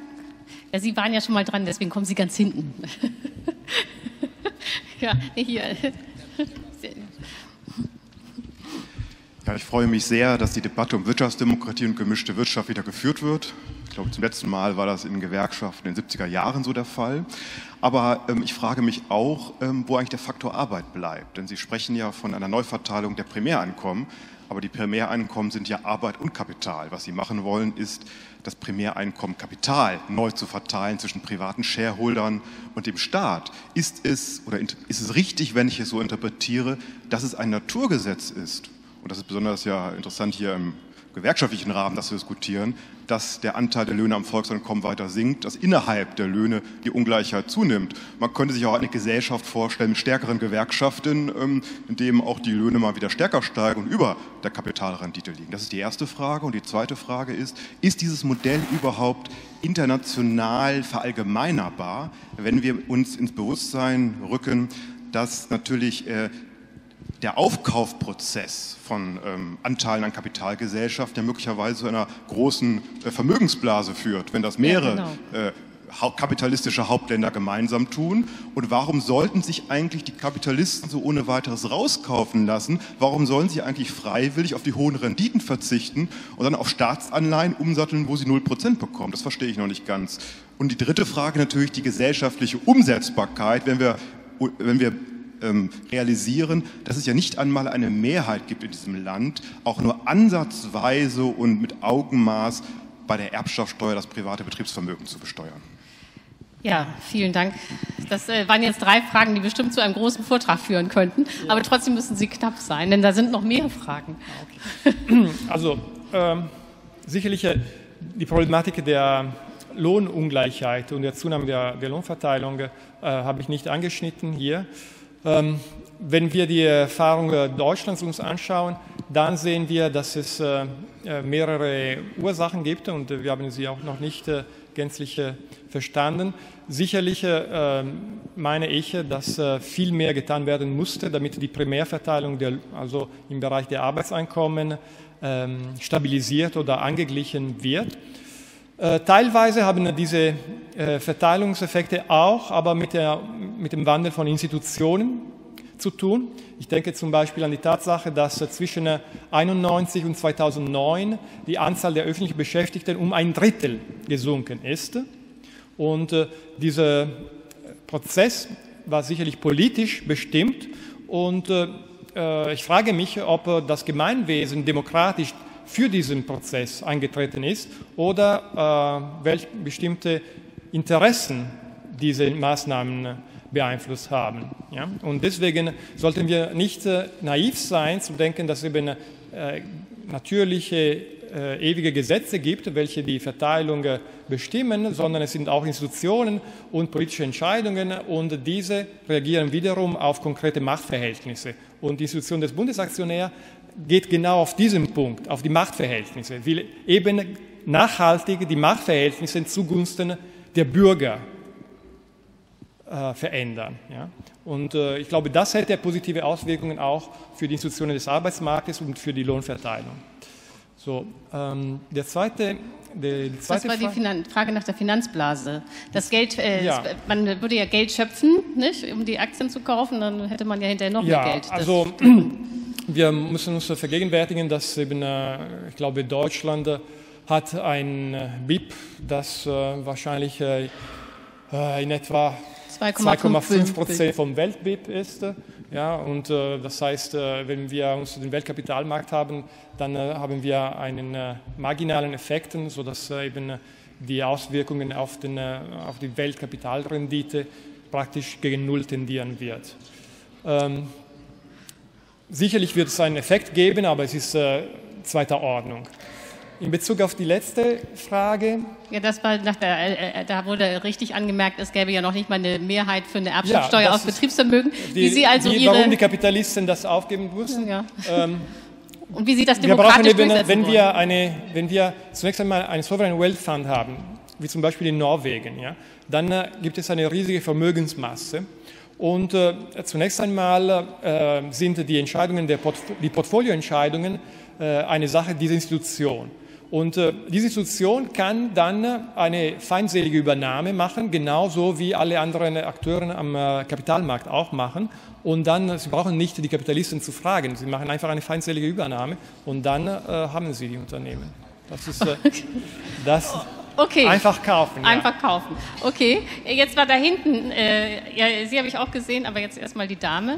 Ja, Sie waren ja schon mal dran, deswegen kommen Sie ganz hinten. Ja, hier. Ja, ich freue mich sehr, dass die Debatte um Wirtschaftsdemokratie und gemischte Wirtschaft wieder geführt wird. Ich glaube, zum letzten Mal war das in Gewerkschaften in den siebziger Jahren so der Fall. Aber ähm, ich frage mich auch, ähm, wo eigentlich der Faktor Arbeit bleibt. Denn Sie sprechen ja von einer Neuverteilung der Primäreinkommen. Aber die Primäreinkommen sind ja Arbeit und Kapital. Was Sie machen wollen, ist, das Primäreinkommen Kapital neu zu verteilen zwischen privaten Shareholdern und dem Staat. Ist es, oder ist es richtig, wenn ich es so interpretiere, dass es ein Naturgesetz ist? Und das ist besonders ja interessant hier im gewerkschaftlichen Rahmen, das zu diskutieren, dass der Anteil der Löhne am Volkseinkommen weiter sinkt, dass innerhalb der Löhne die Ungleichheit zunimmt. Man könnte sich auch eine Gesellschaft vorstellen mit stärkeren Gewerkschaften, in dem auch die Löhne mal wieder stärker steigen und über der Kapitalrendite liegen. Das ist die erste Frage. Und die zweite Frage ist, ist dieses Modell überhaupt international verallgemeinerbar, wenn wir uns ins Bewusstsein rücken, dass natürlich äh, der Aufkaufprozess von ähm, Anteilen an Kapitalgesellschaften ja möglicherweise zu einer großen äh, Vermögensblase führt, wenn das mehrere ja, genau. äh, ha kapitalistische Hauptländer gemeinsam tun. Und warum sollten sich eigentlich die Kapitalisten so ohne weiteres rauskaufen lassen? Warum sollen sie eigentlich freiwillig auf die hohen Renditen verzichten und dann auf Staatsanleihen umsatteln, wo sie null Prozent bekommen? Das verstehe ich noch nicht ganz. Und die dritte Frage natürlich die gesellschaftliche Umsetzbarkeit, wenn wir, wenn wir Ähm, realisieren, dass es ja nicht einmal eine Mehrheit gibt in diesem Land, auch nur ansatzweise und mit Augenmaß bei der Erbschaftssteuer das private Betriebsvermögen zu besteuern. Ja, vielen Dank. Das äh, waren jetzt drei Fragen, die bestimmt zu einem großen Vortrag führen könnten, ja. Aber trotzdem müssen sie knapp sein, denn da sind noch mehr Fragen. Okay. Also ähm, sicherlich äh, die Problematik der Lohnungleichheit und der Zunahme der, der Lohnverteilung äh, habe ich nicht angeschnitten hier. Ähm, wenn wir die Erfahrung Deutschlands uns anschauen, dann sehen wir, dass es äh, mehrere Ursachen gibt und wir haben sie auch noch nicht äh, gänzlich äh, verstanden. Sicherlich äh, meine ich, dass äh, viel mehr getan werden musste, damit die Primärverteilung, der, also im Bereich der Arbeitseinkommen, äh, stabilisiert oder angeglichen wird. Äh, teilweise haben diese äh, Verteilungseffekte auch, aber mit, der, mit dem Wandel von Institutionen zu tun. Ich denke zum Beispiel an die Tatsache, dass zwischen einundneunzig und zweitausendneun die Anzahl der öffentlich Beschäftigten um ein Drittel gesunken ist. Und äh, dieser Prozess war sicherlich politisch bestimmt. Und äh, ich frage mich, ob das Gemeinwesen demokratisch für diesen Prozess eingetreten ist oder äh, welche bestimmte Interessen diese Maßnahmen beeinflusst haben. Ja? Und deswegen sollten wir nicht äh, naiv sein, zu denken, dass es eben äh, natürliche, äh, ewige Gesetze gibt, welche die Verteilung äh, bestimmen, sondern es sind auch Institutionen und politische Entscheidungen und diese reagieren wiederum auf konkrete Machtverhältnisse. Und die Institution des Bundesaktionärs geht genau auf diesen Punkt, auf die Machtverhältnisse, will eben nachhaltig die Machtverhältnisse zugunsten der Bürger äh, verändern. Ja? Und äh, ich glaube, das hätte positive Auswirkungen auch für die Institutionen des Arbeitsmarktes und für die Lohnverteilung. So, ähm, der zweite, die, die zweite das war die Finan- Frage nach der Finanzblase. Das Geld, äh, ja. das, man würde ja Geld schöpfen, nicht, um die Aktien zu kaufen, dann hätte man ja hinterher noch ja, mehr Geld. Das also wir müssen uns vergegenwärtigen, dass eben, äh, ich glaube, Deutschland äh, hat ein äh, B I P, das äh, wahrscheinlich äh, in etwa zwei Komma fünf Prozent vom Welt-B I P ist. Ja, und äh, das heißt, äh, wenn wir uns den Weltkapitalmarkt haben, dann äh, haben wir einen äh, marginalen Effekt, sodass äh, eben äh, die Auswirkungen auf, den, äh, auf die Weltkapitalrendite praktisch gegen Null tendieren wird. Ähm, sicherlich wird es einen Effekt geben, aber es ist äh, zweiter Ordnung. In Bezug auf die letzte Frage. Ja, das war nach der, äh, da wurde richtig angemerkt, es gäbe ja noch nicht mal eine Mehrheit für eine Erbschaftssteuer ja, auf Betriebsvermögen. Die, wie Sie also die, Ihre, warum die Kapitalisten das aufgeben müssen. Ja. Ähm, Und wie Sie das demokratisch wir brauchen durchsetzen eben, wenn wollen. wir, eine, wenn wir zunächst einmal einen Sovereign Wealth Fund haben, wie zum Beispiel in Norwegen, ja, dann äh, gibt es eine riesige Vermögensmasse. Und äh, zunächst einmal äh, sind die Entscheidungen, der Portf- die Portfolioentscheidungen äh, eine Sache dieser Institution. Und äh, diese Institution kann dann eine feindselige Übernahme machen, genauso wie alle anderen Akteure am äh, Kapitalmarkt auch machen. Und dann, äh, Sie brauchen nicht die Kapitalisten zu fragen, Sie machen einfach eine feindselige Übernahme und dann äh, haben Sie die Unternehmen. Das ist äh, das okay. Einfach kaufen. Ja. Einfach kaufen. Okay, jetzt war da hinten, äh, ja, Sie habe ich auch gesehen, aber jetzt erstmal die Dame.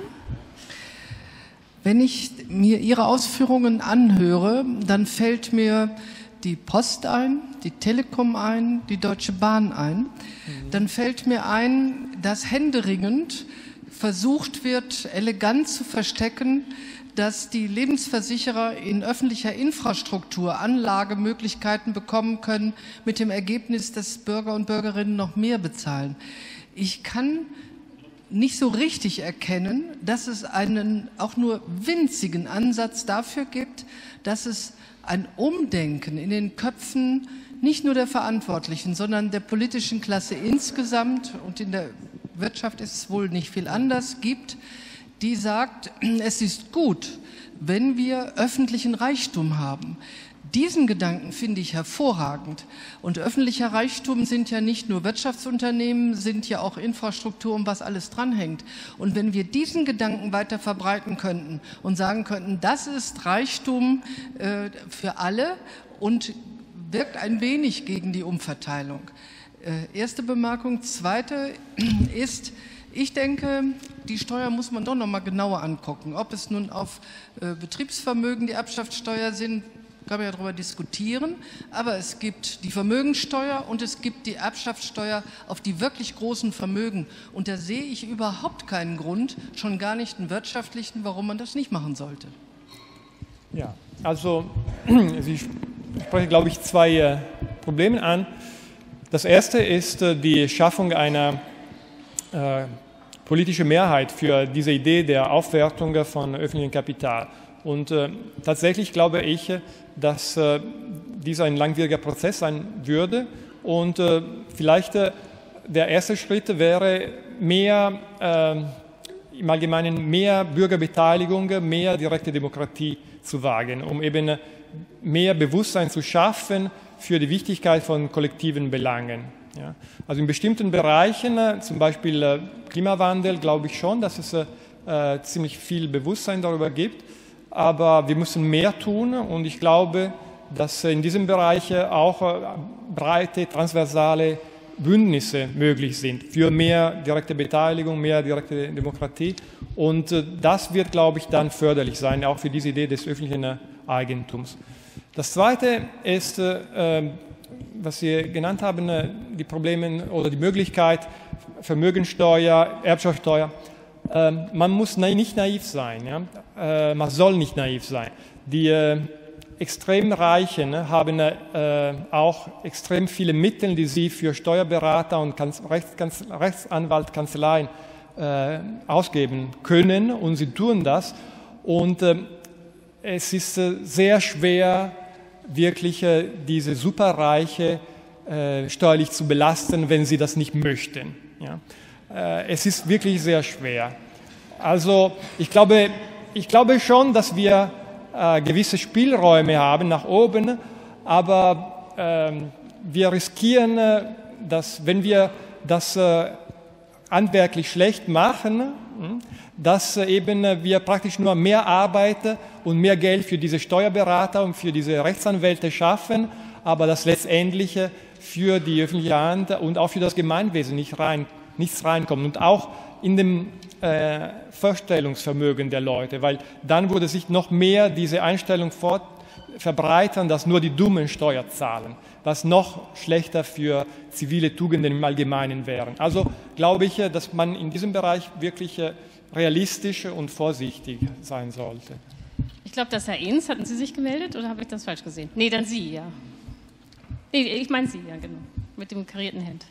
Wenn ich mir Ihre Ausführungen anhöre, dann fällt mir die Post ein, die Telekom ein, die Deutsche Bahn ein. Mhm. Dann fällt mir ein, dass händeringend versucht wird, elegant zu verstecken, dass die Lebensversicherer in öffentlicher Infrastruktur Anlagemöglichkeiten bekommen können, mit dem Ergebnis, dass Bürger und Bürgerinnen noch mehr bezahlen. Ich kann nicht so richtig erkennen, dass es einen auch nur winzigen Ansatz dafür gibt, dass es ein Umdenken in den Köpfen nicht nur der Verantwortlichen, sondern der politischen Klasse insgesamt, und in der Wirtschaft ist es wohl nicht viel anders, gibt, die sagt, es ist gut, wenn wir öffentlichen Reichtum haben. Diesen Gedanken finde ich hervorragend. Und öffentlicher Reichtum sind ja nicht nur Wirtschaftsunternehmen, sind ja auch Infrastruktur, um was alles dranhängt. Und wenn wir diesen Gedanken weiter verbreiten könnten und sagen könnten, das ist Reichtum äh, für alle und wirkt ein wenig gegen die Umverteilung. Äh, erste Bemerkung. Zweite ist, ich denke, die Steuer muss man doch noch mal genauer angucken. Ob es nun auf äh, Betriebsvermögen die Erbschaftssteuer sind, kann man ja darüber diskutieren, aber es gibt die Vermögensteuer und es gibt die Erbschaftssteuer auf die wirklich großen Vermögen. Und da sehe ich überhaupt keinen Grund, schon gar nicht einen wirtschaftlichen, warum man das nicht machen sollte. Ja, also Sie sprechen, glaube ich, zwei äh, Probleme an. Das erste ist äh, die Schaffung einer äh, politischen Mehrheit für diese Idee der Aufwertung von öffentlichem Kapital. Und äh, tatsächlich glaube ich, dass äh, dies ein langwieriger Prozess sein würde und äh, vielleicht äh, der erste Schritt wäre mehr, äh, im Allgemeinen mehr Bürgerbeteiligung, mehr direkte Demokratie zu wagen, um eben mehr Bewusstsein zu schaffen für die Wichtigkeit von kollektiven Belangen. Ja. Also in bestimmten Bereichen, äh, zum Beispiel äh, Klimawandel, glaube ich schon, dass es äh, äh, ziemlich viel Bewusstsein darüber gibt. Aber wir müssen mehr tun und ich glaube, dass in diesem Bereich auch äh, breite, transversale Bündnisse möglich sind für mehr direkte Beteiligung, mehr direkte Demokratie. Und äh, das wird, glaube ich, dann förderlich sein, auch für diese Idee des öffentlichen äh, Eigentums. Das Zweite ist, äh, was Sie genannt haben, äh, die Probleme oder die Möglichkeit, Vermögensteuer, Erbschaftssteuer. Äh, man muss na nicht naiv sein, ja? äh, man soll nicht naiv sein. Die äh, extrem Reichen ne, haben äh, auch extrem viele Mittel, die sie für Steuerberater und Kanz Rechts Kanz Rechtsanwaltkanzleien äh, ausgeben können und sie tun das. Und äh, es ist äh, sehr schwer, wirklich äh, diese Superreiche äh, steuerlich zu belasten, wenn sie das nicht möchten. Ja? Äh, es ist wirklich sehr schwer. Also ich glaube, ich glaube schon, dass wir äh, gewisse Spielräume haben nach oben, aber äh, wir riskieren, äh, dass wenn wir das äh, handwerklich schlecht machen, dass eben wir praktisch nur mehr Arbeit und mehr Geld für diese Steuerberater und für diese Rechtsanwälte schaffen, aber dass letztendlich für die öffentliche Hand und auch für das Gemeinwesen nicht rein, nichts reinkommt und auch in dem äh, Vorstellungsvermögen der Leute, weil dann würde sich noch mehr diese Einstellung fort verbreitern, dass nur die Dummen Steuer zahlen, was noch schlechter für zivile Tugenden im Allgemeinen wären. Also glaube ich, dass man in diesem Bereich wirklich realistisch und vorsichtig sein sollte. Ich glaube, dass Herr Ehns, hatten Sie sich gemeldet oder habe ich das falsch gesehen? Nee, dann Sie, ja. Nee, ich meine Sie, ja, genau, mit dem karierten Hemd.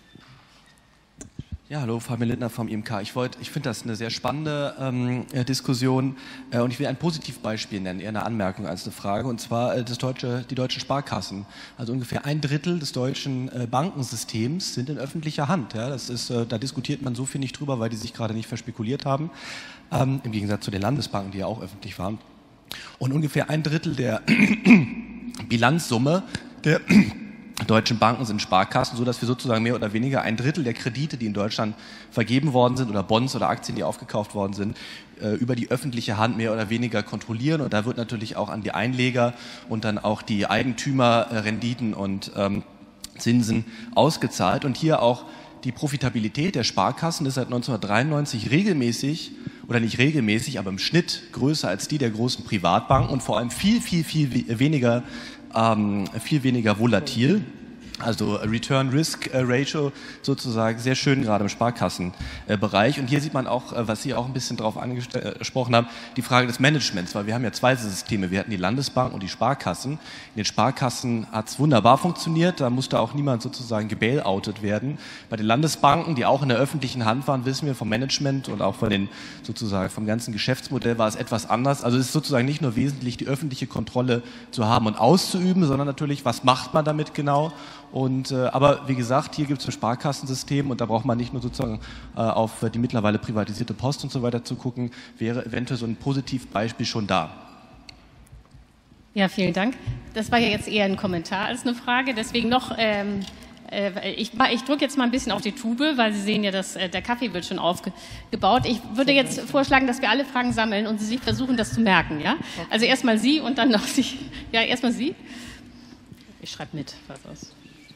Ja, hallo, Fabian Lindner vom I M K. Ich, wollt, ich finde das eine sehr spannende ähm, Diskussion äh, und ich will ein Positivbeispiel nennen, eher eine Anmerkung als eine Frage, und zwar äh, das deutsche, die deutschen Sparkassen. Also ungefähr ein Drittel des deutschen äh, Bankensystems sind in öffentlicher Hand. Ja? Das ist, äh, da diskutiert man so viel nicht drüber, weil die sich gerade nicht verspekuliert haben, ähm, im Gegensatz zu den Landesbanken, die ja auch öffentlich waren. Und ungefähr ein Drittel der Bilanzsumme der deutschen Banken sind Sparkassen, sodass wir sozusagen mehr oder weniger ein Drittel der Kredite, die in Deutschland vergeben worden sind, oder Bonds oder Aktien, die aufgekauft worden sind, über die öffentliche Hand mehr oder weniger kontrollieren. Und da wird natürlich auch an die Einleger und dann auch die Eigentümer Renditen und ähm, Zinsen ausgezahlt. Und hier auch die Profitabilität der Sparkassen ist seit neunzehnhundertdreiundneunzig regelmäßig, oder nicht regelmäßig, aber im Schnitt größer als die der großen Privatbanken und vor allem viel, viel, viel weniger Ähm, viel weniger volatil, also Return-Risk-Ratio sozusagen sehr schön gerade im Sparkassenbereich. Und hier sieht man auch, was Sie auch ein bisschen drauf angesprochen haben, die Frage des Managements, weil wir haben ja zwei Systeme, wir hatten die Landesbanken und die Sparkassen. In den Sparkassen hat es wunderbar funktioniert, da musste auch niemand sozusagen gebailoutet werden. Bei den Landesbanken, die auch in der öffentlichen Hand waren, wissen wir vom Management und auch von den, sozusagen vom ganzen Geschäftsmodell war es etwas anders. Also es ist sozusagen nicht nur wesentlich, die öffentliche Kontrolle zu haben und auszuüben, sondern natürlich, was macht man damit genau? Und, äh, aber wie gesagt, hier gibt es ein Sparkassensystem und da braucht man nicht nur sozusagen äh, auf die mittlerweile privatisierte Post und so weiter zu gucken, wäre eventuell so ein Positivbeispiel schon da. Ja, vielen Dank. Das war ja jetzt eher ein Kommentar als eine Frage, deswegen noch, ähm, äh, ich, ich drücke jetzt mal ein bisschen auf die Tube, weil Sie sehen ja, dass äh, der Kaffee wird schon aufgebaut. Ich würde jetzt vorschlagen, dass wir alle Fragen sammeln und Sie sich versuchen, das zu merken. Ja? Also erstmal Sie und dann noch Sie. Ja, erstmal Sie. Ich schreibe mit, was aus.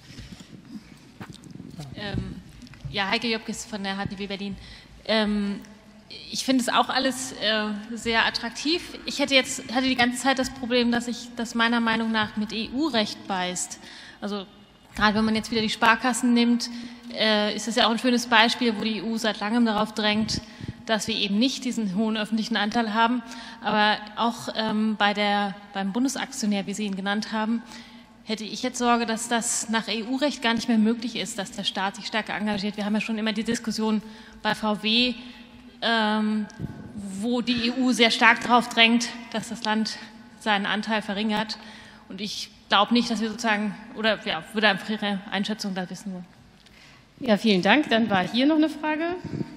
Ähm, ja, Heike Jöpkes von der H D W Berlin. Ähm, ich finde es auch alles äh, sehr attraktiv. Ich hätte jetzt hatte die ganze Zeit das Problem, dass ich das meiner Meinung nach mit E U-Recht beißt. Also gerade wenn man jetzt wieder die Sparkassen nimmt, äh, ist das ja auch ein schönes Beispiel, wo die E U seit langem darauf drängt, dass wir eben nicht diesen hohen öffentlichen Anteil haben. Aber auch ähm, bei der, beim Bundesaktionär, wie Sie ihn genannt haben, hätte ich jetzt Sorge, dass das nach E U-Recht gar nicht mehr möglich ist, dass der Staat sich stärker engagiert. Wir haben ja schon immer die Diskussion bei V W, ähm, wo die E U sehr stark darauf drängt, dass das Land seinen Anteil verringert. Und ich glaube nicht, dass wir sozusagen, oder ja, würde einfach Ihre Einschätzung da wissen wollen. Ja, vielen Dank. Dann war hier noch eine Frage.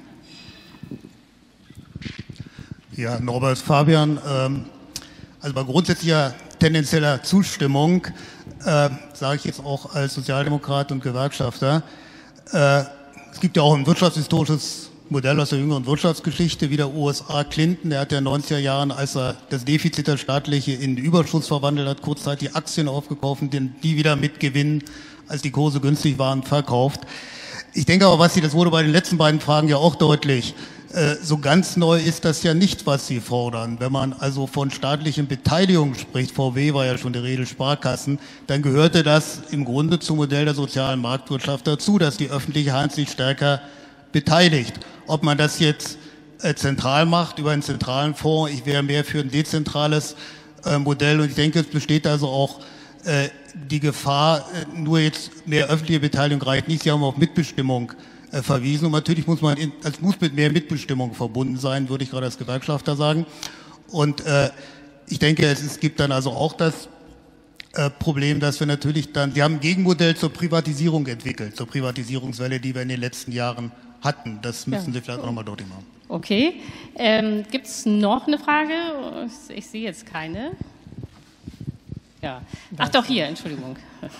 Ja, Norbert Fabian. Ähm, also bei grundsätzlicher tendenzieller Zustimmung, äh, sage ich jetzt auch als Sozialdemokrat und Gewerkschafter, äh, es gibt ja auch ein wirtschaftshistorisches Modell aus der jüngeren Wirtschaftsgeschichte wie der U S A. Clinton, der hat ja in den neunziger Jahren, als er das Defizit der staatliche in Überschuss verwandelt hat, kurzzeitig Aktien aufgekauft und die wieder mit Gewinn, als die Kurse günstig waren, verkauft. Ich denke aber, was Sie, das wurde bei den letzten beiden Fragen ja auch deutlich, äh, so ganz neu ist das ja nicht, was Sie fordern. Wenn man also von staatlichen Beteiligungen spricht, V W war ja schon die Rede, Sparkassen, dann gehörte das im Grunde zum Modell der sozialen Marktwirtschaft dazu, dass die öffentliche Hand sich stärker beteiligt. Ob man das jetzt äh, zentral macht, über einen zentralen Fonds, ich wäre mehr für ein dezentrales äh, Modell und ich denke, es besteht also auch äh, die Gefahr, äh, nur jetzt mehr öffentliche Beteiligung reicht nicht. Sie haben auf Mitbestimmung äh, verwiesen und natürlich muss man, es muss mit mehr Mitbestimmung verbunden sein, würde ich gerade als Gewerkschafter sagen. Und äh, ich denke, es, es gibt dann also auch das äh, Problem, dass wir natürlich dann, Sie haben ein Gegenmodell zur Privatisierung entwickelt, zur Privatisierungswelle, die wir in den letzten Jahren hatten. Das müssen ja. Sie vielleicht auch nochmal deutlich machen. Okay. Ähm, gibt es noch eine Frage? Ich sehe jetzt keine. Ja. Ach doch, hier, Entschuldigung.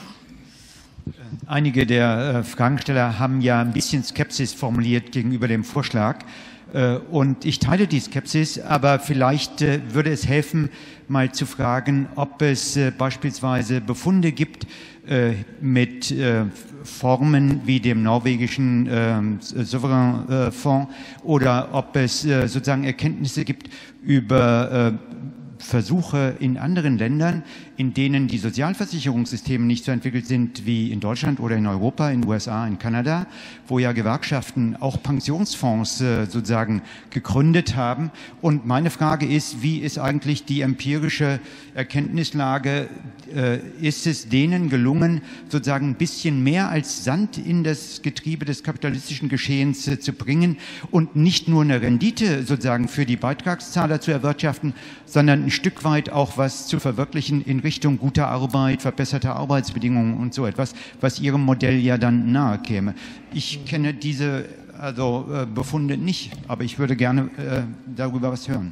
Einige der äh, Fragensteller haben ja ein bisschen Skepsis formuliert gegenüber dem Vorschlag. Äh, und ich teile die Skepsis, aber vielleicht äh, würde es helfen, mal zu fragen, ob es äh, beispielsweise Befunde gibt äh, mit äh, Formen wie dem norwegischen äh, Sovereign Fonds oder ob es äh, sozusagen Erkenntnisse gibt über äh, Versuche in anderen Ländern, in denen die Sozialversicherungssysteme nicht so entwickelt sind wie in Deutschland oder in Europa, in den U S A, in Kanada, wo ja Gewerkschaften auch Pensionsfonds äh, sozusagen gegründet haben. Und meine Frage ist, wie ist eigentlich die empirische Erkenntnislage? Äh, ist es denen gelungen, sozusagen ein bisschen mehr als Sand in das Getriebe des kapitalistischen Geschehens äh, zu bringen und nicht nur eine Rendite sozusagen für die Beitragszahler zu erwirtschaften, sondern ein Stück weit auch was zu verwirklichen in Richtung guter Arbeit, verbesserter Arbeitsbedingungen und so etwas, was Ihrem Modell ja dann nahe käme. Ich kenne diese also, äh, Befunde nicht, aber ich würde gerne äh, darüber was hören.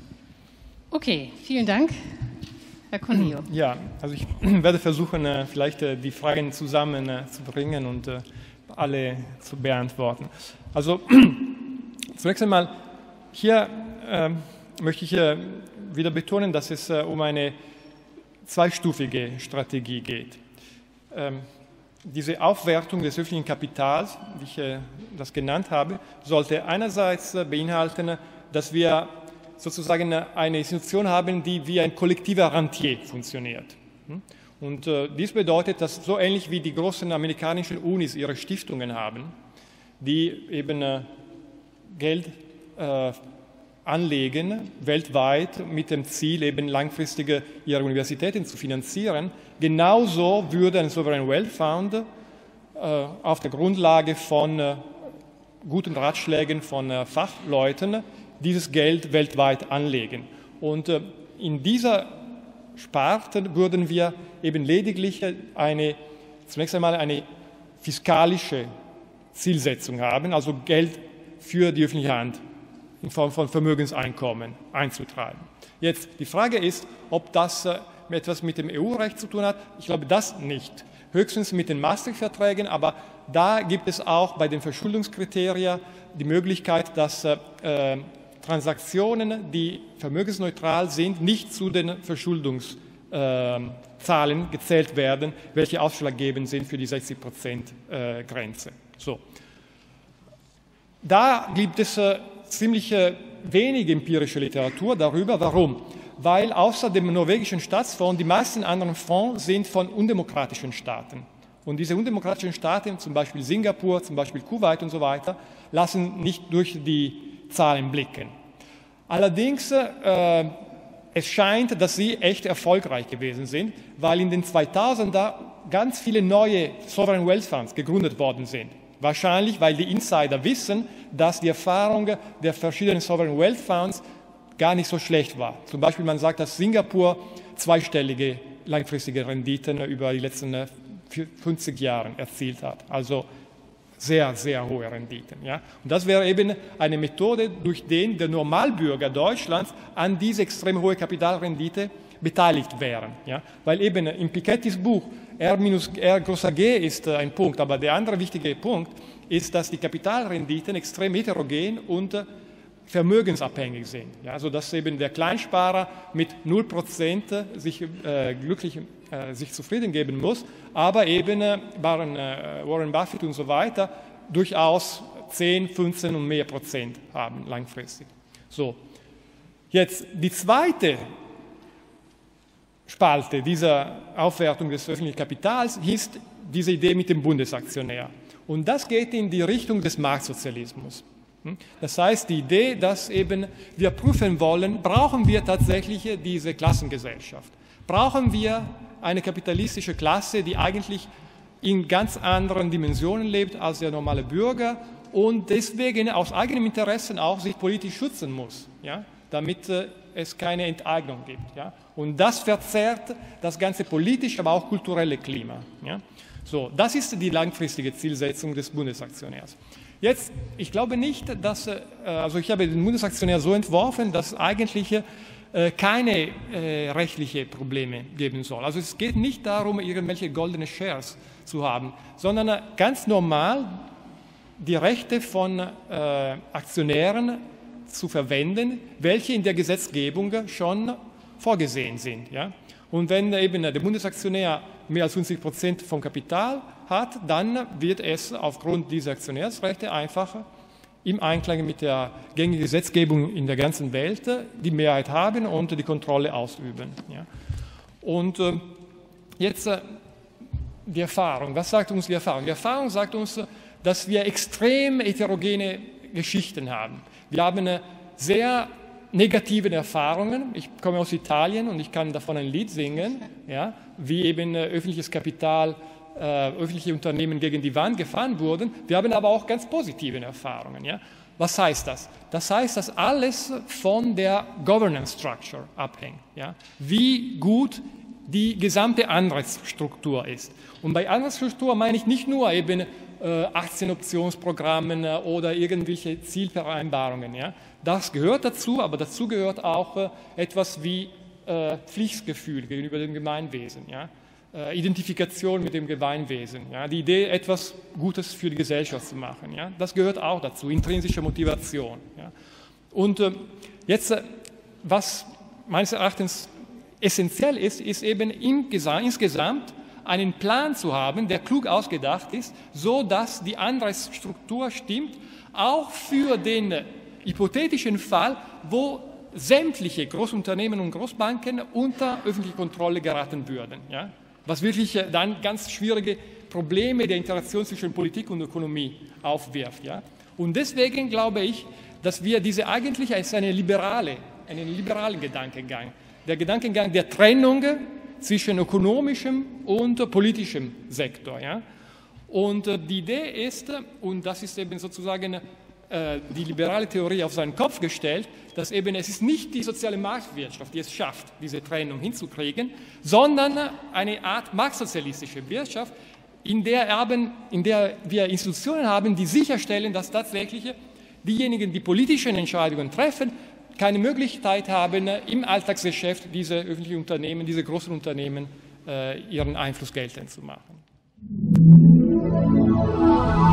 Okay, vielen Dank. Herr Corneo. Ja, also ich werde versuchen, äh, vielleicht äh, die Fragen zusammenzubringen äh, und äh, alle zu beantworten. Also zunächst einmal, hier äh, möchte ich äh, wieder betonen, dass es äh, um eine zweistufige Strategie geht. Ähm, diese Aufwertung des öffentlichen Kapitals, wie ich äh, das genannt habe, sollte einerseits äh, beinhalten, dass wir sozusagen eine Institution haben, die wie ein kollektiver Rentier funktioniert. Und äh, dies bedeutet, dass so ähnlich wie die großen amerikanischen Unis ihre Stiftungen haben, die eben äh, Geld äh, anlegen, weltweit mit dem Ziel, eben langfristige ihre Universitäten zu finanzieren. Genauso würde ein Sovereign Wealth Fund äh, auf der Grundlage von äh, guten Ratschlägen von äh, Fachleuten dieses Geld weltweit anlegen. Und äh, in dieser Sparte würden wir eben lediglich eine, zunächst einmal eine fiskalische Zielsetzung haben, also Geld für die öffentliche Hand in Form von Vermögenseinkommen einzutreiben. Jetzt die Frage ist, ob das äh, etwas mit dem E U-Recht zu tun hat. Ich glaube, das nicht. Höchstens mit den Maastricht-Verträgen, aber da gibt es auch bei den Verschuldungskriterien die Möglichkeit, dass äh, Transaktionen, die vermögensneutral sind, nicht zu den Verschuldungszahlen äh, gezählt werden, welche ausschlaggebend sind für die sechzig Prozent äh, Grenze. So. Da gibt es äh, ziemlich äh, wenig empirische Literatur darüber. Warum? Weil außer dem norwegischen Staatsfonds die meisten anderen Fonds sind von undemokratischen Staaten. Und diese undemokratischen Staaten, zum Beispiel Singapur, zum Beispiel Kuwait und so weiter, lassen nicht durch die Zahlen blicken. Allerdings, äh, es scheint, dass sie echt erfolgreich gewesen sind, weil in den zweitausender ganz viele neue Sovereign Wealth Funds gegründet worden sind. Wahrscheinlich, weil die Insider wissen, dass die Erfahrung der verschiedenen Sovereign Wealth Funds gar nicht so schlecht war. Zum Beispiel, man sagt, dass Singapur zweistellige langfristige Renditen über die letzten fünfzig Jahre erzielt hat. Also sehr, sehr hohe Renditen. Ja? Und das wäre eben eine Methode, durch die der Normalbürger Deutschlands an diese extrem hohe Kapitalrendite beteiligt wären. Ja? Weil eben in Piketty's Buch R minus R großer G ist ein Punkt, aber der andere wichtige Punkt ist, dass die Kapitalrenditen extrem heterogen und vermögensabhängig sind. Ja, also dass eben der Kleinsparer mit null Prozent sich äh, glücklich äh, sich zufrieden geben muss, aber eben äh, Warren, äh, Warren Buffett und so weiter durchaus zehn, fünfzehn und mehr Prozent haben langfristig. So, jetzt die zweite Spalte dieser Aufwertung des öffentlichen Kapitals ist diese Idee mit dem Bundesaktionär. Und das geht in die Richtung des Marktsozialismus. Das heißt, die Idee, dass eben wir prüfen wollen, brauchen wir tatsächlich diese Klassengesellschaft? Brauchen wir eine kapitalistische Klasse, die eigentlich in ganz anderen Dimensionen lebt als der normale Bürger und deswegen aus eigenem Interesse auch sich politisch schützen muss, ja, damit äh, es keine Enteignung gibt. Ja. Und das verzerrt das ganze politische, aber auch kulturelle Klima. Ja. So, das ist die langfristige Zielsetzung des Bundesaktionärs. Jetzt, ich glaube nicht, dass, äh, also ich habe den Bundesaktionär so entworfen, dass eigentlich äh, keine äh, rechtlichen Probleme geben soll. Also es geht nicht darum, irgendwelche goldene Shares zu haben, sondern äh, ganz normal die Rechte von äh, Aktionären zu verwenden, welche in der Gesetzgebung schon vorgesehen sind. Ja? Und wenn eben der Bundesaktionär mehr als fünfzig Prozent vom Kapital hat, dann wird es aufgrund dieser Aktionärsrechte einfach im Einklang mit der gängigen Gesetzgebung in der ganzen Welt die Mehrheit haben und die Kontrolle ausüben. Ja? Und äh, jetzt äh, die Erfahrung. Was sagt uns die Erfahrung? Die Erfahrung sagt uns, dass wir extrem heterogene Geschichten haben. Wir haben sehr negative Erfahrungen. Ich komme aus Italien und ich kann davon ein Lied singen, ja, wie eben äh, öffentliches Kapital, äh, öffentliche Unternehmen gegen die Wand gefahren wurden. Wir haben aber auch ganz positive Erfahrungen. Ja. Was heißt das? Das heißt, dass alles von der Governance Structure abhängt. Ja. Wie gut die gesamte Anreizstruktur ist. Und bei Anreizstruktur meine ich nicht nur eben äh, Aktienoptionsprogrammen äh, oder irgendwelche Zielvereinbarungen. Ja. Das gehört dazu, aber dazu gehört auch äh, etwas wie äh, Pflichtgefühl gegenüber dem Gemeinwesen, ja. äh, Identifikation mit dem Gemeinwesen, ja. Die Idee, etwas Gutes für die Gesellschaft zu machen. Ja. Das gehört auch dazu, intrinsische Motivation. Ja. Und äh, jetzt, äh, was meines Erachtens essentiell ist, ist eben im Gesa- insgesamt einen Plan zu haben, der klug ausgedacht ist, so dass die Anreizstruktur stimmt, auch für den hypothetischen Fall, wo sämtliche Großunternehmen und Großbanken unter öffentliche Kontrolle geraten würden. Ja? Was wirklich dann ganz schwierige Probleme der Interaktion zwischen Politik und Ökonomie aufwirft. Ja? Und deswegen glaube ich, dass wir diese eigentlich als eine liberale, einen liberalen Gedankengang, der Gedankengang der Trennung zwischen ökonomischem und politischem Sektor. Ja? Und die Idee ist, und das ist eben sozusagen die liberale Theorie auf seinen Kopf gestellt, dass eben es ist nicht die soziale Marktwirtschaft, die es schafft, diese Trennung hinzukriegen, sondern eine Art marktsozialistische Wirtschaft, in der, haben, in der wir Institutionen haben, die sicherstellen, dass tatsächlich diejenigen, die politischen Entscheidungen treffen, keine Möglichkeit haben, im Alltagsgeschäft diese öffentlichen Unternehmen, diese großen Unternehmen, äh, ihren Einfluss geltend zu machen.